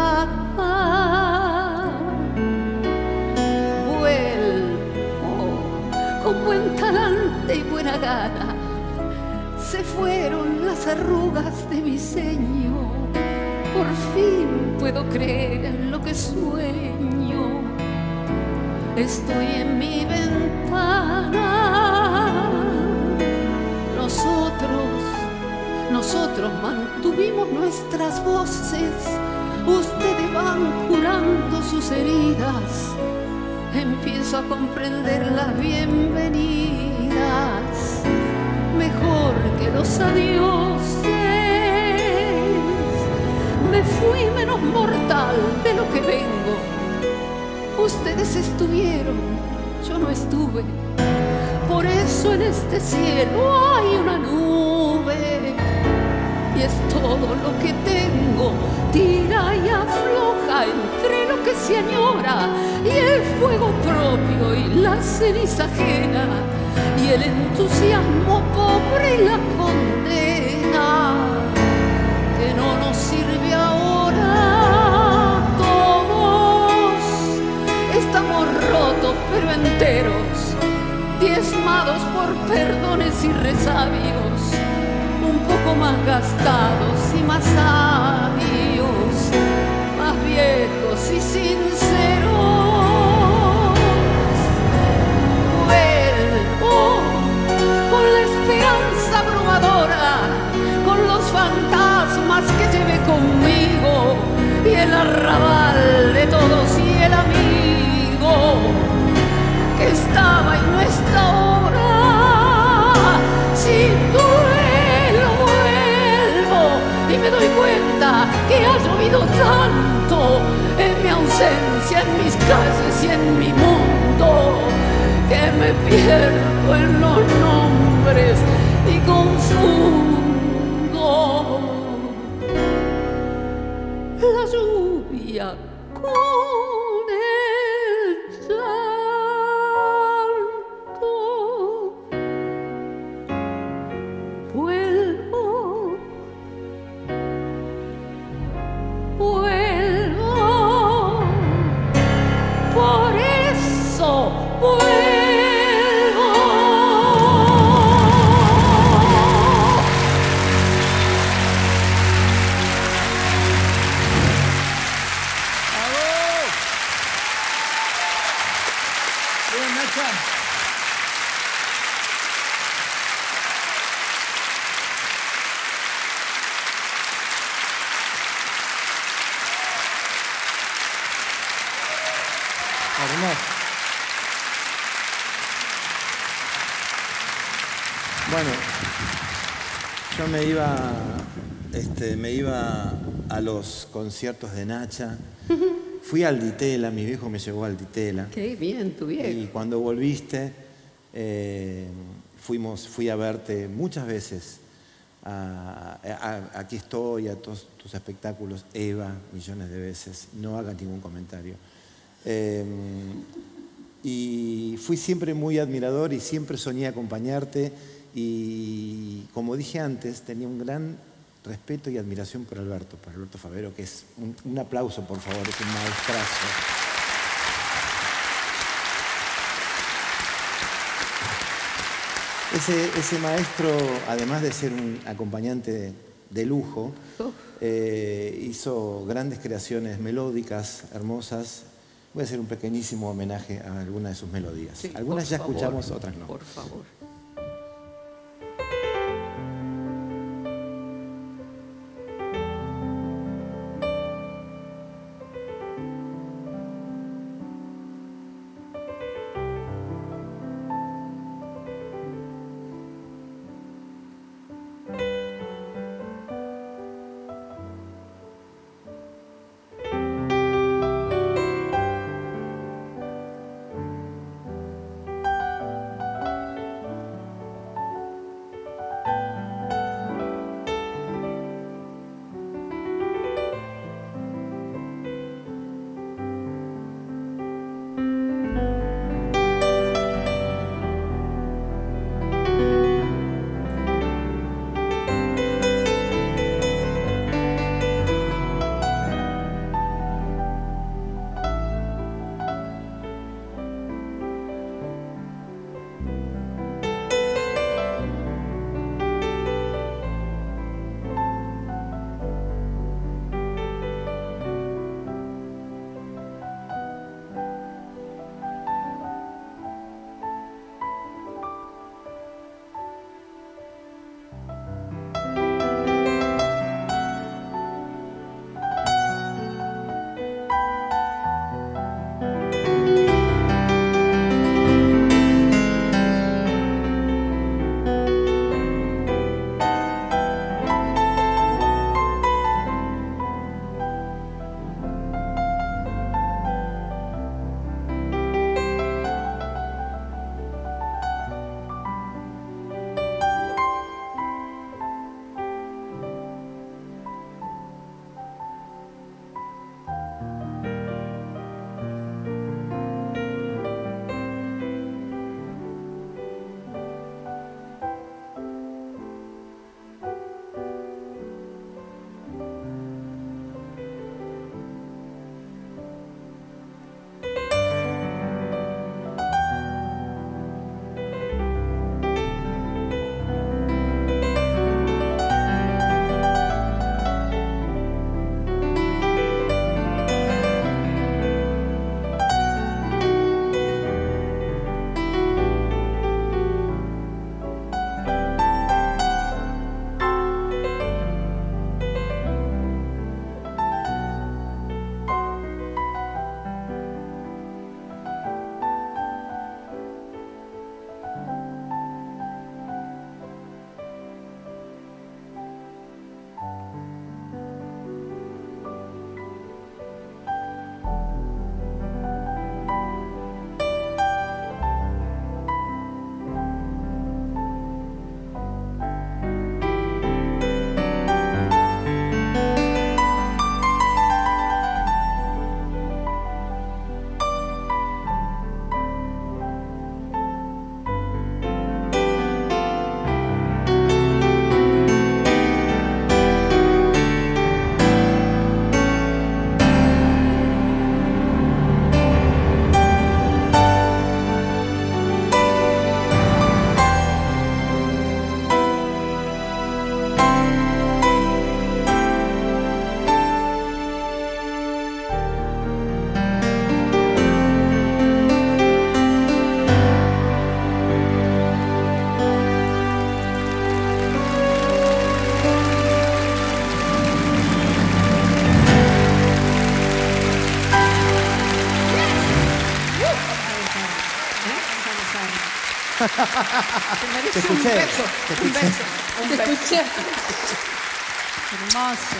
mirada. Vuelvo con buen talante y buena gana. Se fueron las arrugas de mi ceño. Por fin puedo creer en lo que sueño. Estoy en mi ventana. Nosotros mantuvimos nuestras voces. Ustedes van curando sus heridas. Empiezo a comprender las bienvenidas. Mejor que los adioses. Me fui menos mortal de lo que vengo. Ustedes estuvieron, yo no estuve. Por eso en este cielo hay una nube. Y es todo lo que tengo. Tira y afloja entre lo que se añora y el fuego propio y la ceniza ajena. Y el entusiasmo pobre y la condena que no nos sirve ahora. Todos estamos rotos pero enteros, diezmados por perdones y resabios, un poco más gastados y más sabios, más viejos y sinceros. Vuelvo con la esperanza abrumadora, con los fantasmas que llevé conmigo y el arrabal de todos y el amigo que estaba y no está ahora. Sin duelo vuelvo y me doy cuenta que ha llovido tanto en mi ausencia, en mis calles y en mi mundo. que me pierdo en los nombres y confundo la lluvia con el llanto. Vuelvo, por eso vuelvo. Bien, Nacha. Hermoso. Bueno, yo me iba a los conciertos de Nacha. Fui al Ditela, mi viejo me llevó al Ditela. Qué bien, tu viejo. Y cuando volviste, fui a verte muchas veces. Aquí estoy, a todos tus espectáculos, Eva, millones de veces. No hagas ningún comentario. Y fui siempre muy admirador y siempre soñé acompañarte. Y como dije antes, tenía un gran respeto y admiración por Alberto Favero, que es un aplauso, por favor, es un maestrazo. Ese maestro, además de ser un acompañante de lujo, hizo grandes creaciones melódicas, hermosas. Voy a hacer un pequeñísimo homenaje a algunas de sus melodías. Sí, algunas ya favor, escuchamos, otras no. Por favor. Te mereces Te escuché, un beso. te Un escuché. beso. Un Te beso. escuché. Hermoso.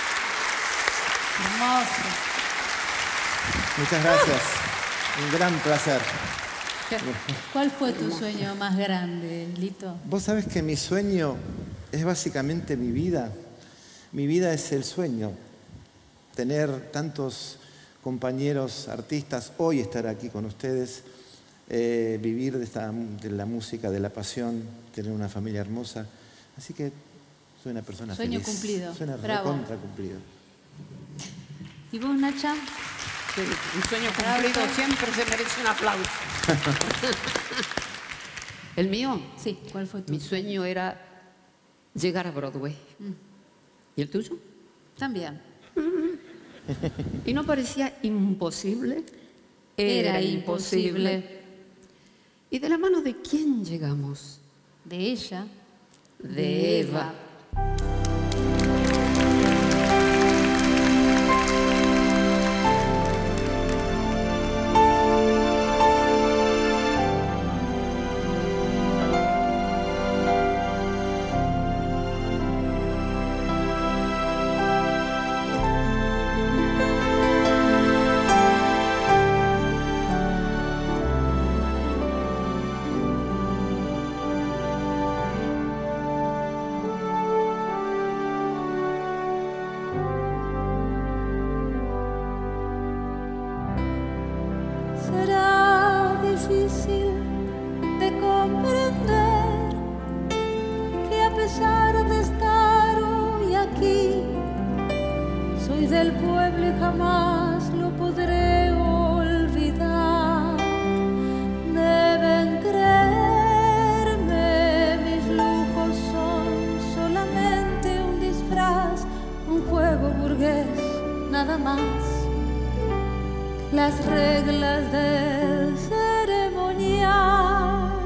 Hermoso. Muchas gracias. Un gran placer. ¿Cuál fue tu sueño más grande, Lito? Vos sabés que mi sueño es básicamente mi vida. Mi vida es el sueño. Tener tantos compañeros artistas, hoy estar aquí con ustedes, vivir de la música, de la pasión, tener una familia hermosa. Así que soy una persona Sueño feliz. cumplido. Suena Bravo. recontra cumplido. ¿Y vos, Nacha? Sí, un sueño cumplido siempre se merece un aplauso. ¿El mío? Sí, ¿cuál fue tu? Mi sueño era llegar a Broadway. ¿Y el tuyo? También. Y no parecía imposible. Era imposible. ¿Y de la mano de quién llegamos? De ella. De Eva. Será difícil de comprender que a pesar de estar hoy aquí, soy del pueblo y jamás lo podré olvidar. Deben creerme, mis lujos son solamente un disfraz, un juego burgués, nada más. Las reglas del ceremonial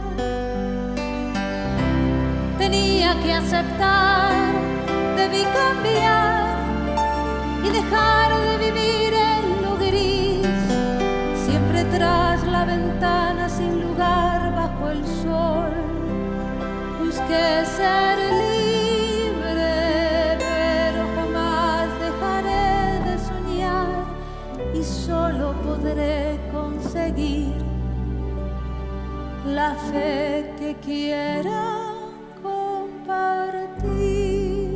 tenía que aceptar, debí cambiar y dejar de vivir en lo gris, siempre tras la ventana sin lugar bajo el sol. Busqué ser libre, pero jamás dejaré de soñar y solo podré conseguir la fe que quiera compartir.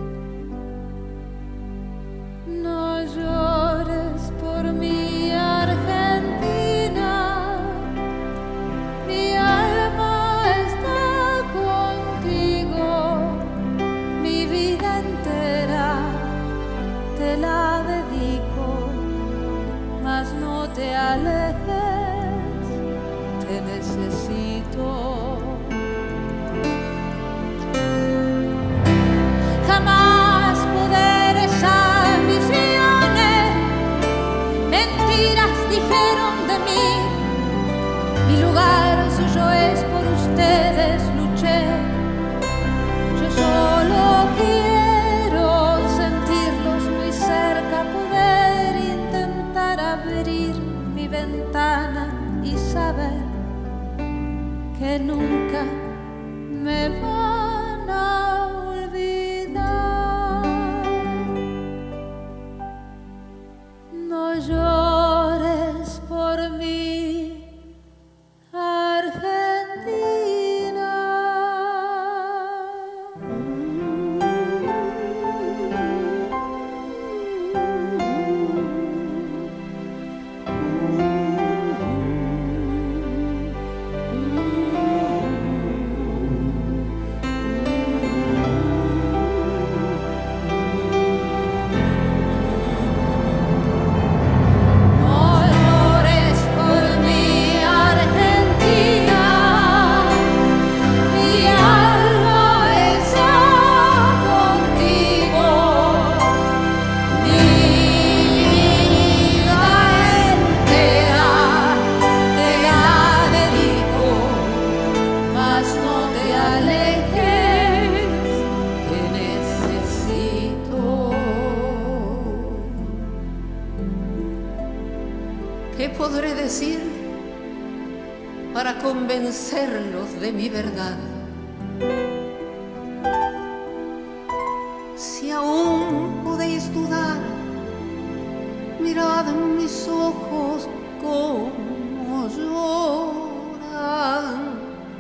No llores por mi Argentina, mi alma está contigo, mi vida entera te la dedico. Mas no te alejes, te necesito. Jamás poderes, ambiciones, mentiras dijeron de mí. Mi lugar suyo es, por ustedes luché. Yo solo quiero sentirlos muy cerca, poder intentar abrir mi ventana y saber que nunca me van a olvidar. No llores por mí, Argentina. ¿Qué podré decir para convencerlos de mi verdad. Si aún podéis dudar, mirad en mis ojos como lloran.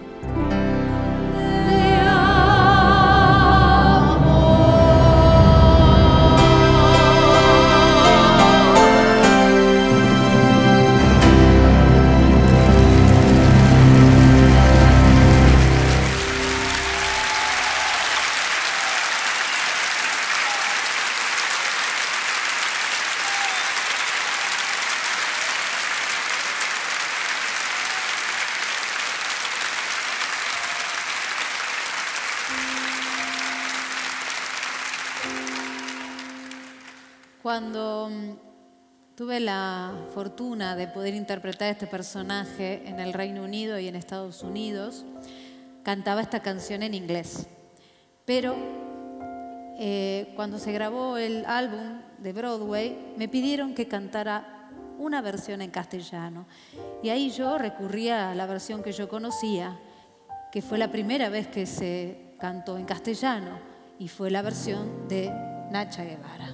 Cuando tuve la fortuna de poder interpretar este personaje en el Reino Unido y en Estados Unidos, cantaba esta canción en inglés. Pero cuando se grabó el álbum de Broadway, me pidieron que cantara una versión en castellano. Y ahí yo recurría a la versión que yo conocía, que fue la primera vez que se cantó en castellano, y fue la versión de Nacha Guevara.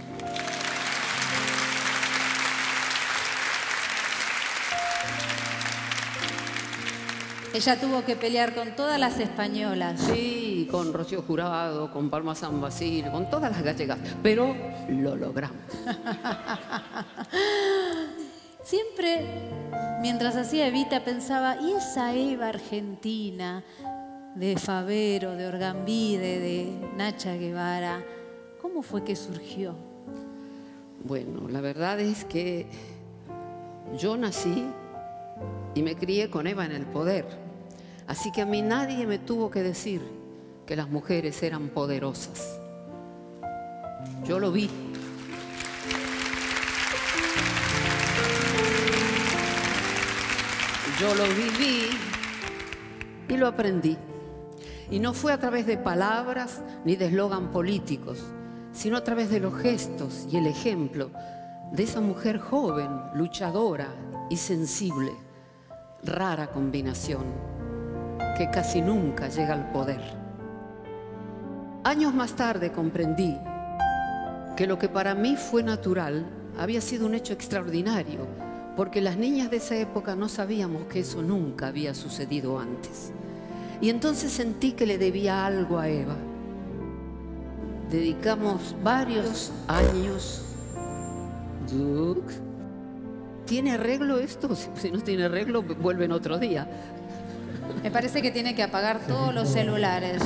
Ella tuvo que pelear con todas las españolas. Sí, con Rocío Jurado, con Palma San Basilio, con todas las gallegas, pero lo logramos. Siempre, mientras hacía Evita, pensaba, ¿y esa Eva argentina de Favero, de Orgambide, de Nacha Guevara, cómo fue que surgió? Bueno, la verdad es que yo nací y me crié con Eva en el poder. Así que a mí nadie me tuvo que decir que las mujeres eran poderosas. Yo lo vi. Yo lo viví y lo aprendí. Y no fue a través de palabras ni de eslogan políticos, sino a través de los gestos y el ejemplo de esa mujer joven, luchadora y sensible. Rara combinación, que casi nunca llega al poder. Años más tarde comprendí que lo que para mí fue natural había sido un hecho extraordinario, porque las niñas de esa época no sabíamos que eso nunca había sucedido antes. Y entonces sentí que le debía algo a Eva. Dedicamos varios años. Duke, ¿tiene arreglo esto? Si no tiene arreglo, vuelven otro día. Me parece que tiene que apagar todos los celulares.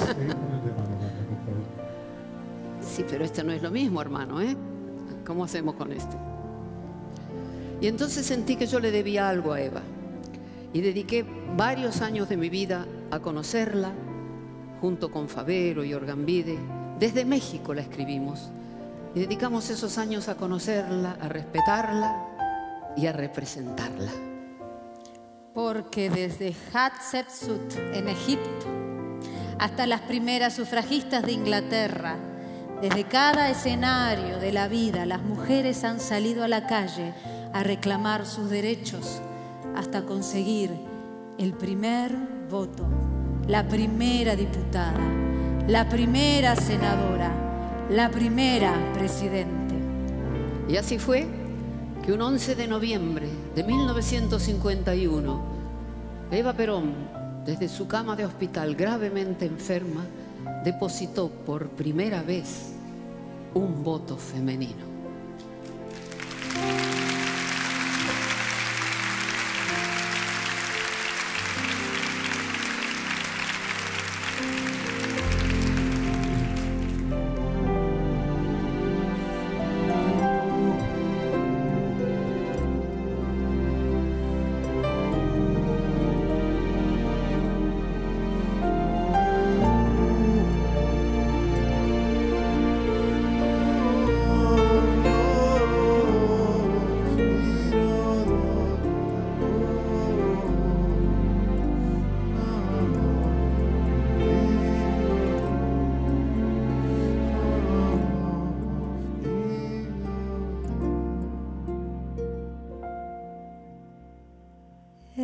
Sí, pero esto no es lo mismo, hermano, ¿eh? ¿Cómo hacemos con esto? Y entonces sentí que yo le debía algo a Eva. Y dediqué varios años de mi vida a conocerla, junto con Favero y Orgambide. Desde México la escribimos. Y dedicamos esos años a conocerla, a respetarla y a representarla. Porque desde Hatshepsut en Egipto hasta las primeras sufragistas de Inglaterra, desde cada escenario de la vida, las mujeres han salido a la calle a reclamar sus derechos hasta conseguir el primer voto, la primera diputada, la primera senadora, la primera presidente. Y así fue que un 11 de noviembre de 1951, Eva Perón, desde su cama de hospital gravemente enferma, depositó por primera vez un voto femenino.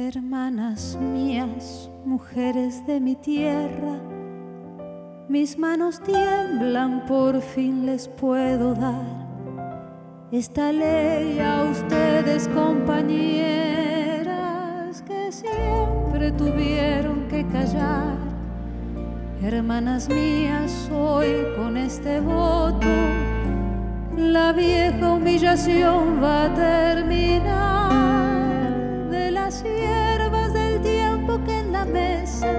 Hermanas mías, mujeres de mi tierra, mis manos tiemblan, por fin les puedo dar esta ley a ustedes, compañeras, que siempre tuvieron que callar. Hermanas mías, hoy con este voto la vieja humillación va a terminar. De las hierbas del tiempo que en la mesa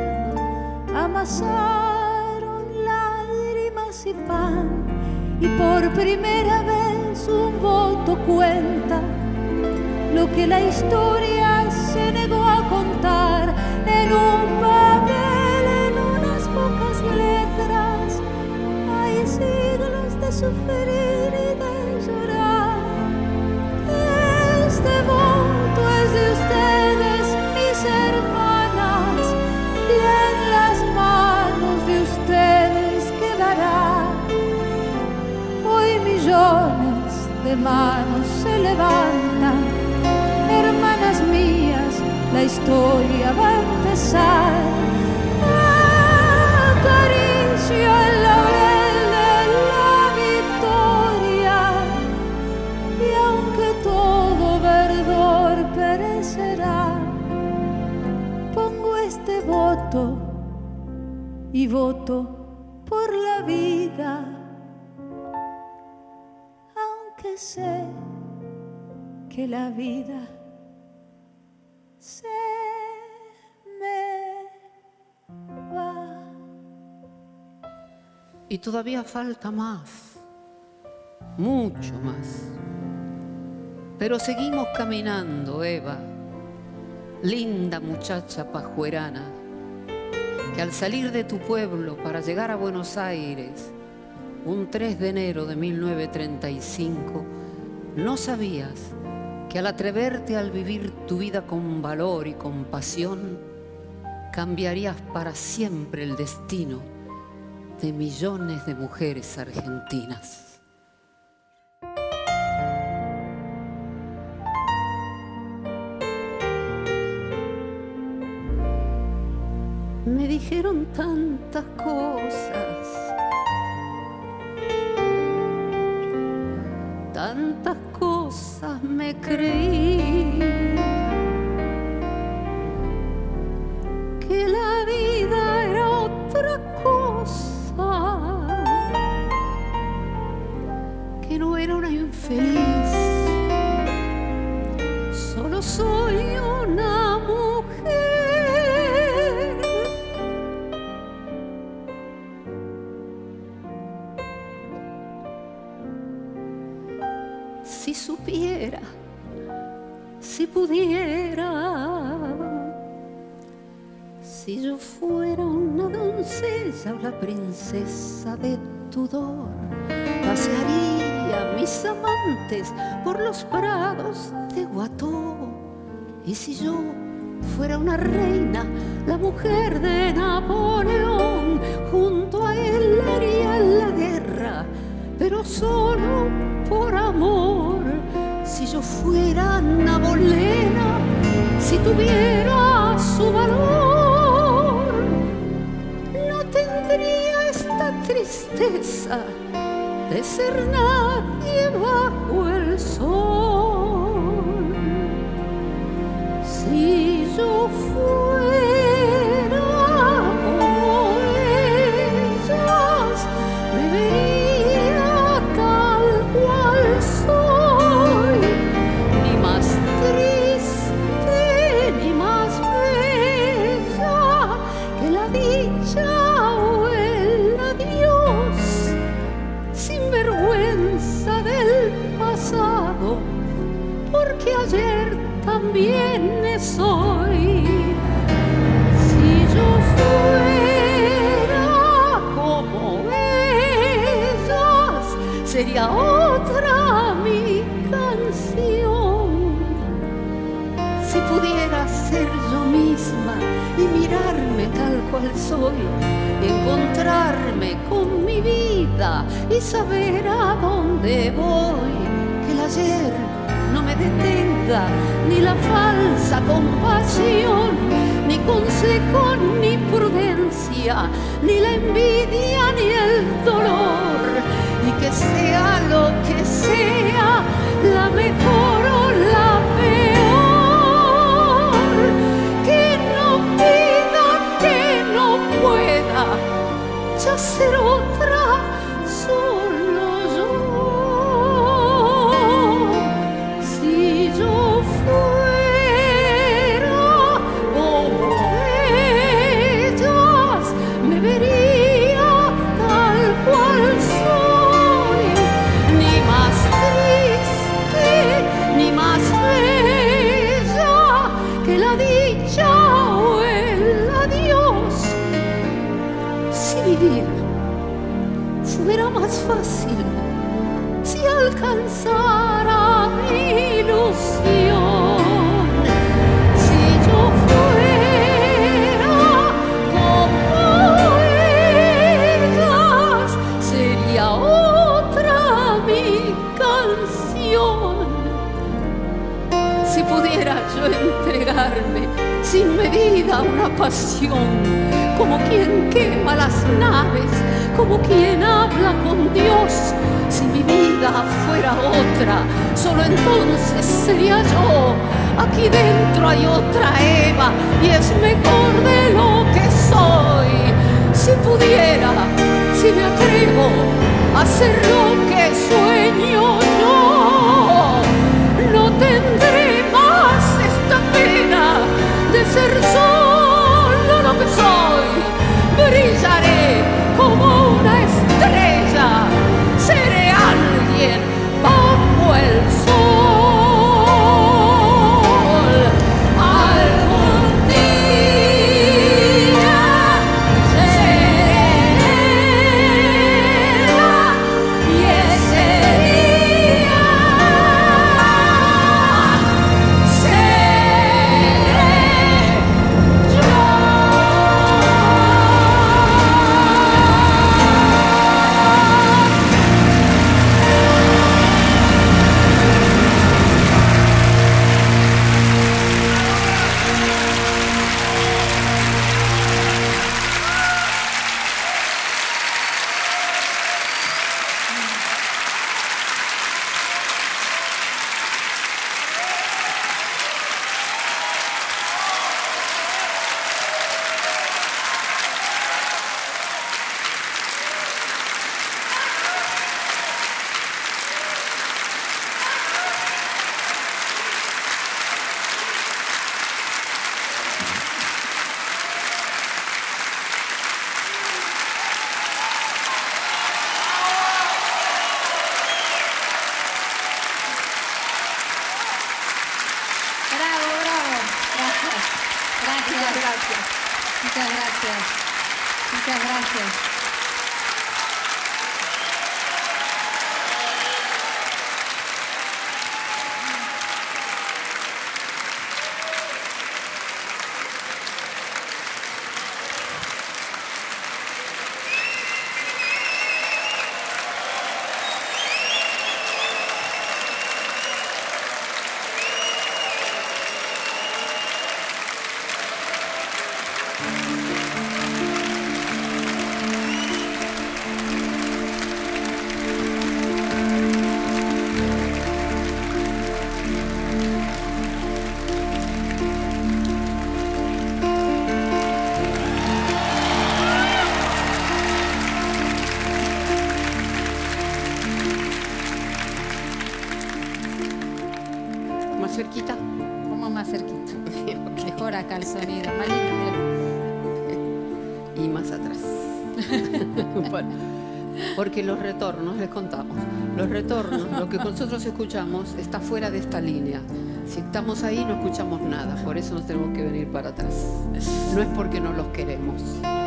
amasaron lágrimas y pan, y por primera vez un voto cuenta lo que la historia se negó a contar en un papel, en unas pocas letras. Hay siglos de sufrir y de llorar. Este voto es de ustedes, mis hermanas, y en las manos de ustedes quedará. Hoy millones de manos se levantan. Hermanas mías, la historia va a empezar. Acaricio el laurel de la victoria, y aunque todo verdor perecerá, pongo este voto y voto por la vida, aunque sé que la vida se me va. Y todavía falta más, mucho más. Pero seguimos caminando, Eva, linda muchacha pajuerana, que al salir de tu pueblo para llegar a Buenos Aires, un 3 de enero de 1935, no sabías que al atreverte al vivir tu vida con valor y con pasión, cambiarías para siempre el destino de millones de mujeres argentinas. Me dijeron tantas cosas, tantas cosas me creí, que la vida era otra cosa, que no era una infeliz, solo soy una mujer. Si supiera, si pudiera, si yo fuera una doncella o la princesa de Tudor, pasearía a mis amantes por los prados de Guató. Y si yo fuera una reina, la mujer de Napoleón, junto a él haría la guerra, pero solo por amor. Si yo fuera Ana Bolena, si tuviera su valor, no tendría esta tristeza de ser nadie bajo el sol. Si yo fuera como ellas, me vería tal cual soy, ni más triste ni más bella que la dicha o el adiós, sin vergüenza del pasado, porque ayer también es hoy. Si yo fuera como ellas, sería otra mi canción. Si pudiera ser yo misma y mirarme tal cual soy, y encontrarme con mi vida y saber a dónde voy, que el ayer no me detenga, ni la falsa compasión, ni consejo, ni prudencia, ni la envidia, ni el dolor. Y que sea lo que sea, la mejor o la peor, que no pida, que no pueda ya ser otra, solo yo. Si yo fuera como ellas, me vería tal cual soy, ni más triste, ni más bella que la dicha o el adiós. Si vivir fuera más fácil, si alcanzara mi ilusión, si yo fuera como ellas, sería otra mi canción. Si pudiera yo entregarme sin medida a una pasión, como quien quema las naves, como quien habla con Dios. Si mi vida fuera otra, solo entonces sería yo. Aquí dentro hay otra Eva y es mejor de lo que soy. Si pudiera, si me atrevo a hacer lo que sueño yo, no tendré más esta pena de ser solo lo que soy. Brillaré como una estrella, seré alguien bajo el sol. Algún día seré y ese día seré yo. Bravo, bravo. Gracias. Gracias. Gracias. Muchas gracias. Muchas gracias. Más cerquita. Como más cerquita. Ok. Mejor acá el sonido. Más lindo, mira. Y más atrás. Bueno, porque los retornos, les contamos, los retornos, lo que nosotros escuchamos está fuera de esta línea. Si estamos ahí no escuchamos nada, por eso nos tenemos que venir para atrás. No es porque no los queremos.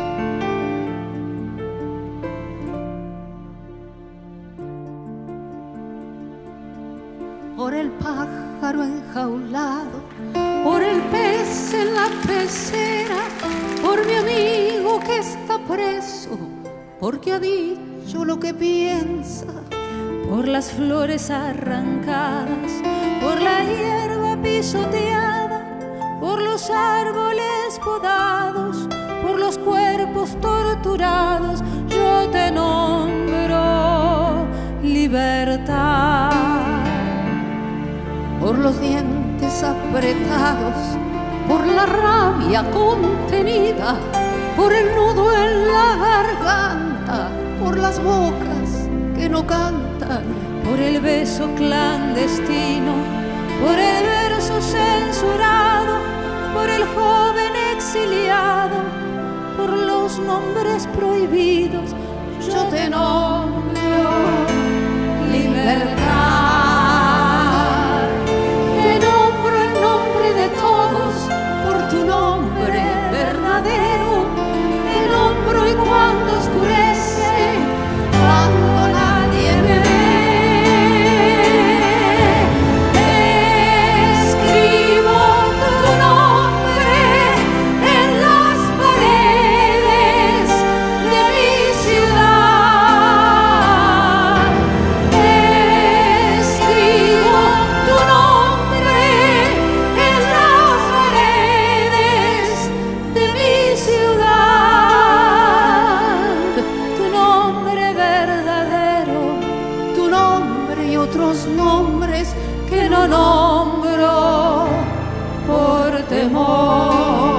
Por el pájaro enjaulado, por el pez en la pecera, por mi amigo que está preso, porque ha dicho lo que piensa, Por las flores arrancadas, por la hierba pisoteada, por los árboles podados, por los cuerpos torturados, yo te nombro libertad. Por los dientes apretados, por la rabia contenida, por el nudo en la garganta, por las bocas que no cantan, por el beso clandestino, por el verso censurado, por el joven exiliado, por los nombres prohibidos, yo te nombro libertad. Te nombro el nombre de todos por tu nombre verdadero. Te nombro y cuando oscurece, cuando nadie me ve, escribo tu nombre en las paredes de mi ciudad. Escribo tu nombre en las paredes de mi ciudad. Tu nombre verdadero, Tu nombre y otros nombres que no nombro por temor.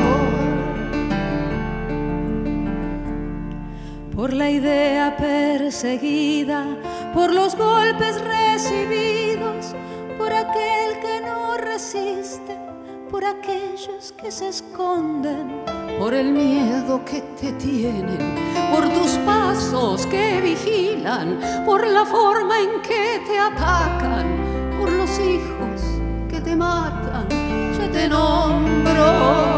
Por la idea perseguida, por los golpes recibidos, por aquel que no resiste, por aquellos que se esconden, por el miedo que te tienen, por tus pasos que vigilan, por la forma en que te atacan, por los hijos que te matan, yo te nombro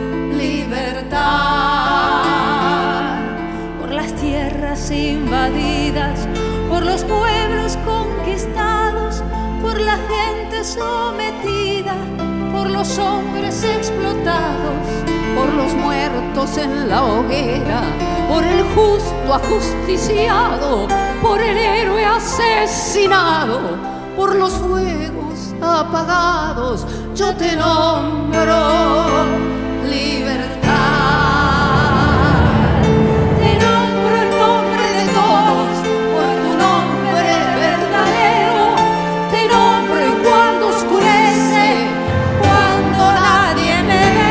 libertad. por las tierras invadidas, por los pueblos conquistados, por la gente sometida, por los hombres explotados, Por los muertos en la hoguera, por el justo ajusticiado, por el héroe asesinado, por los fuegos apagados, yo te nombro libertad. Te nombro el nombre de todos por tu nombre verdadero. Te nombro y cuando oscurece, cuando nadie me ve,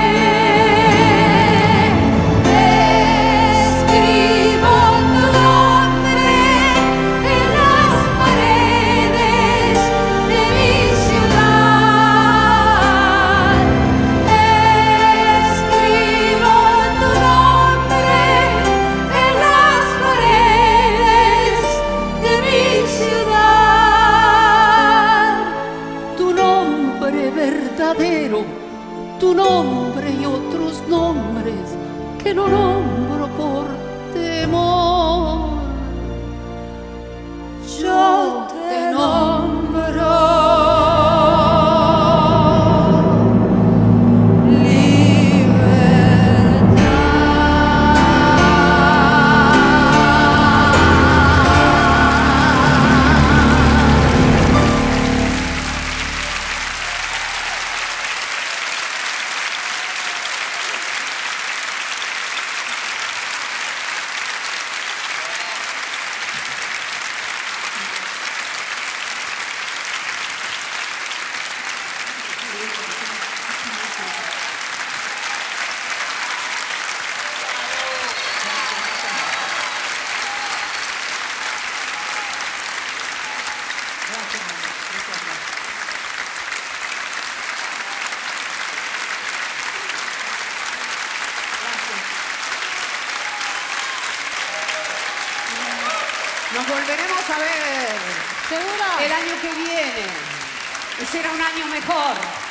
escribo tu nombre en las paredes de mi ciudad. Escribo tu nombre en las paredes de mi ciudad. Tu nombre verdadero, tu nombre y otros nombres que no nombro por temor. Yo te nombro Nos volveremos a ver ¿segura? el año que viene. Será un año mejor.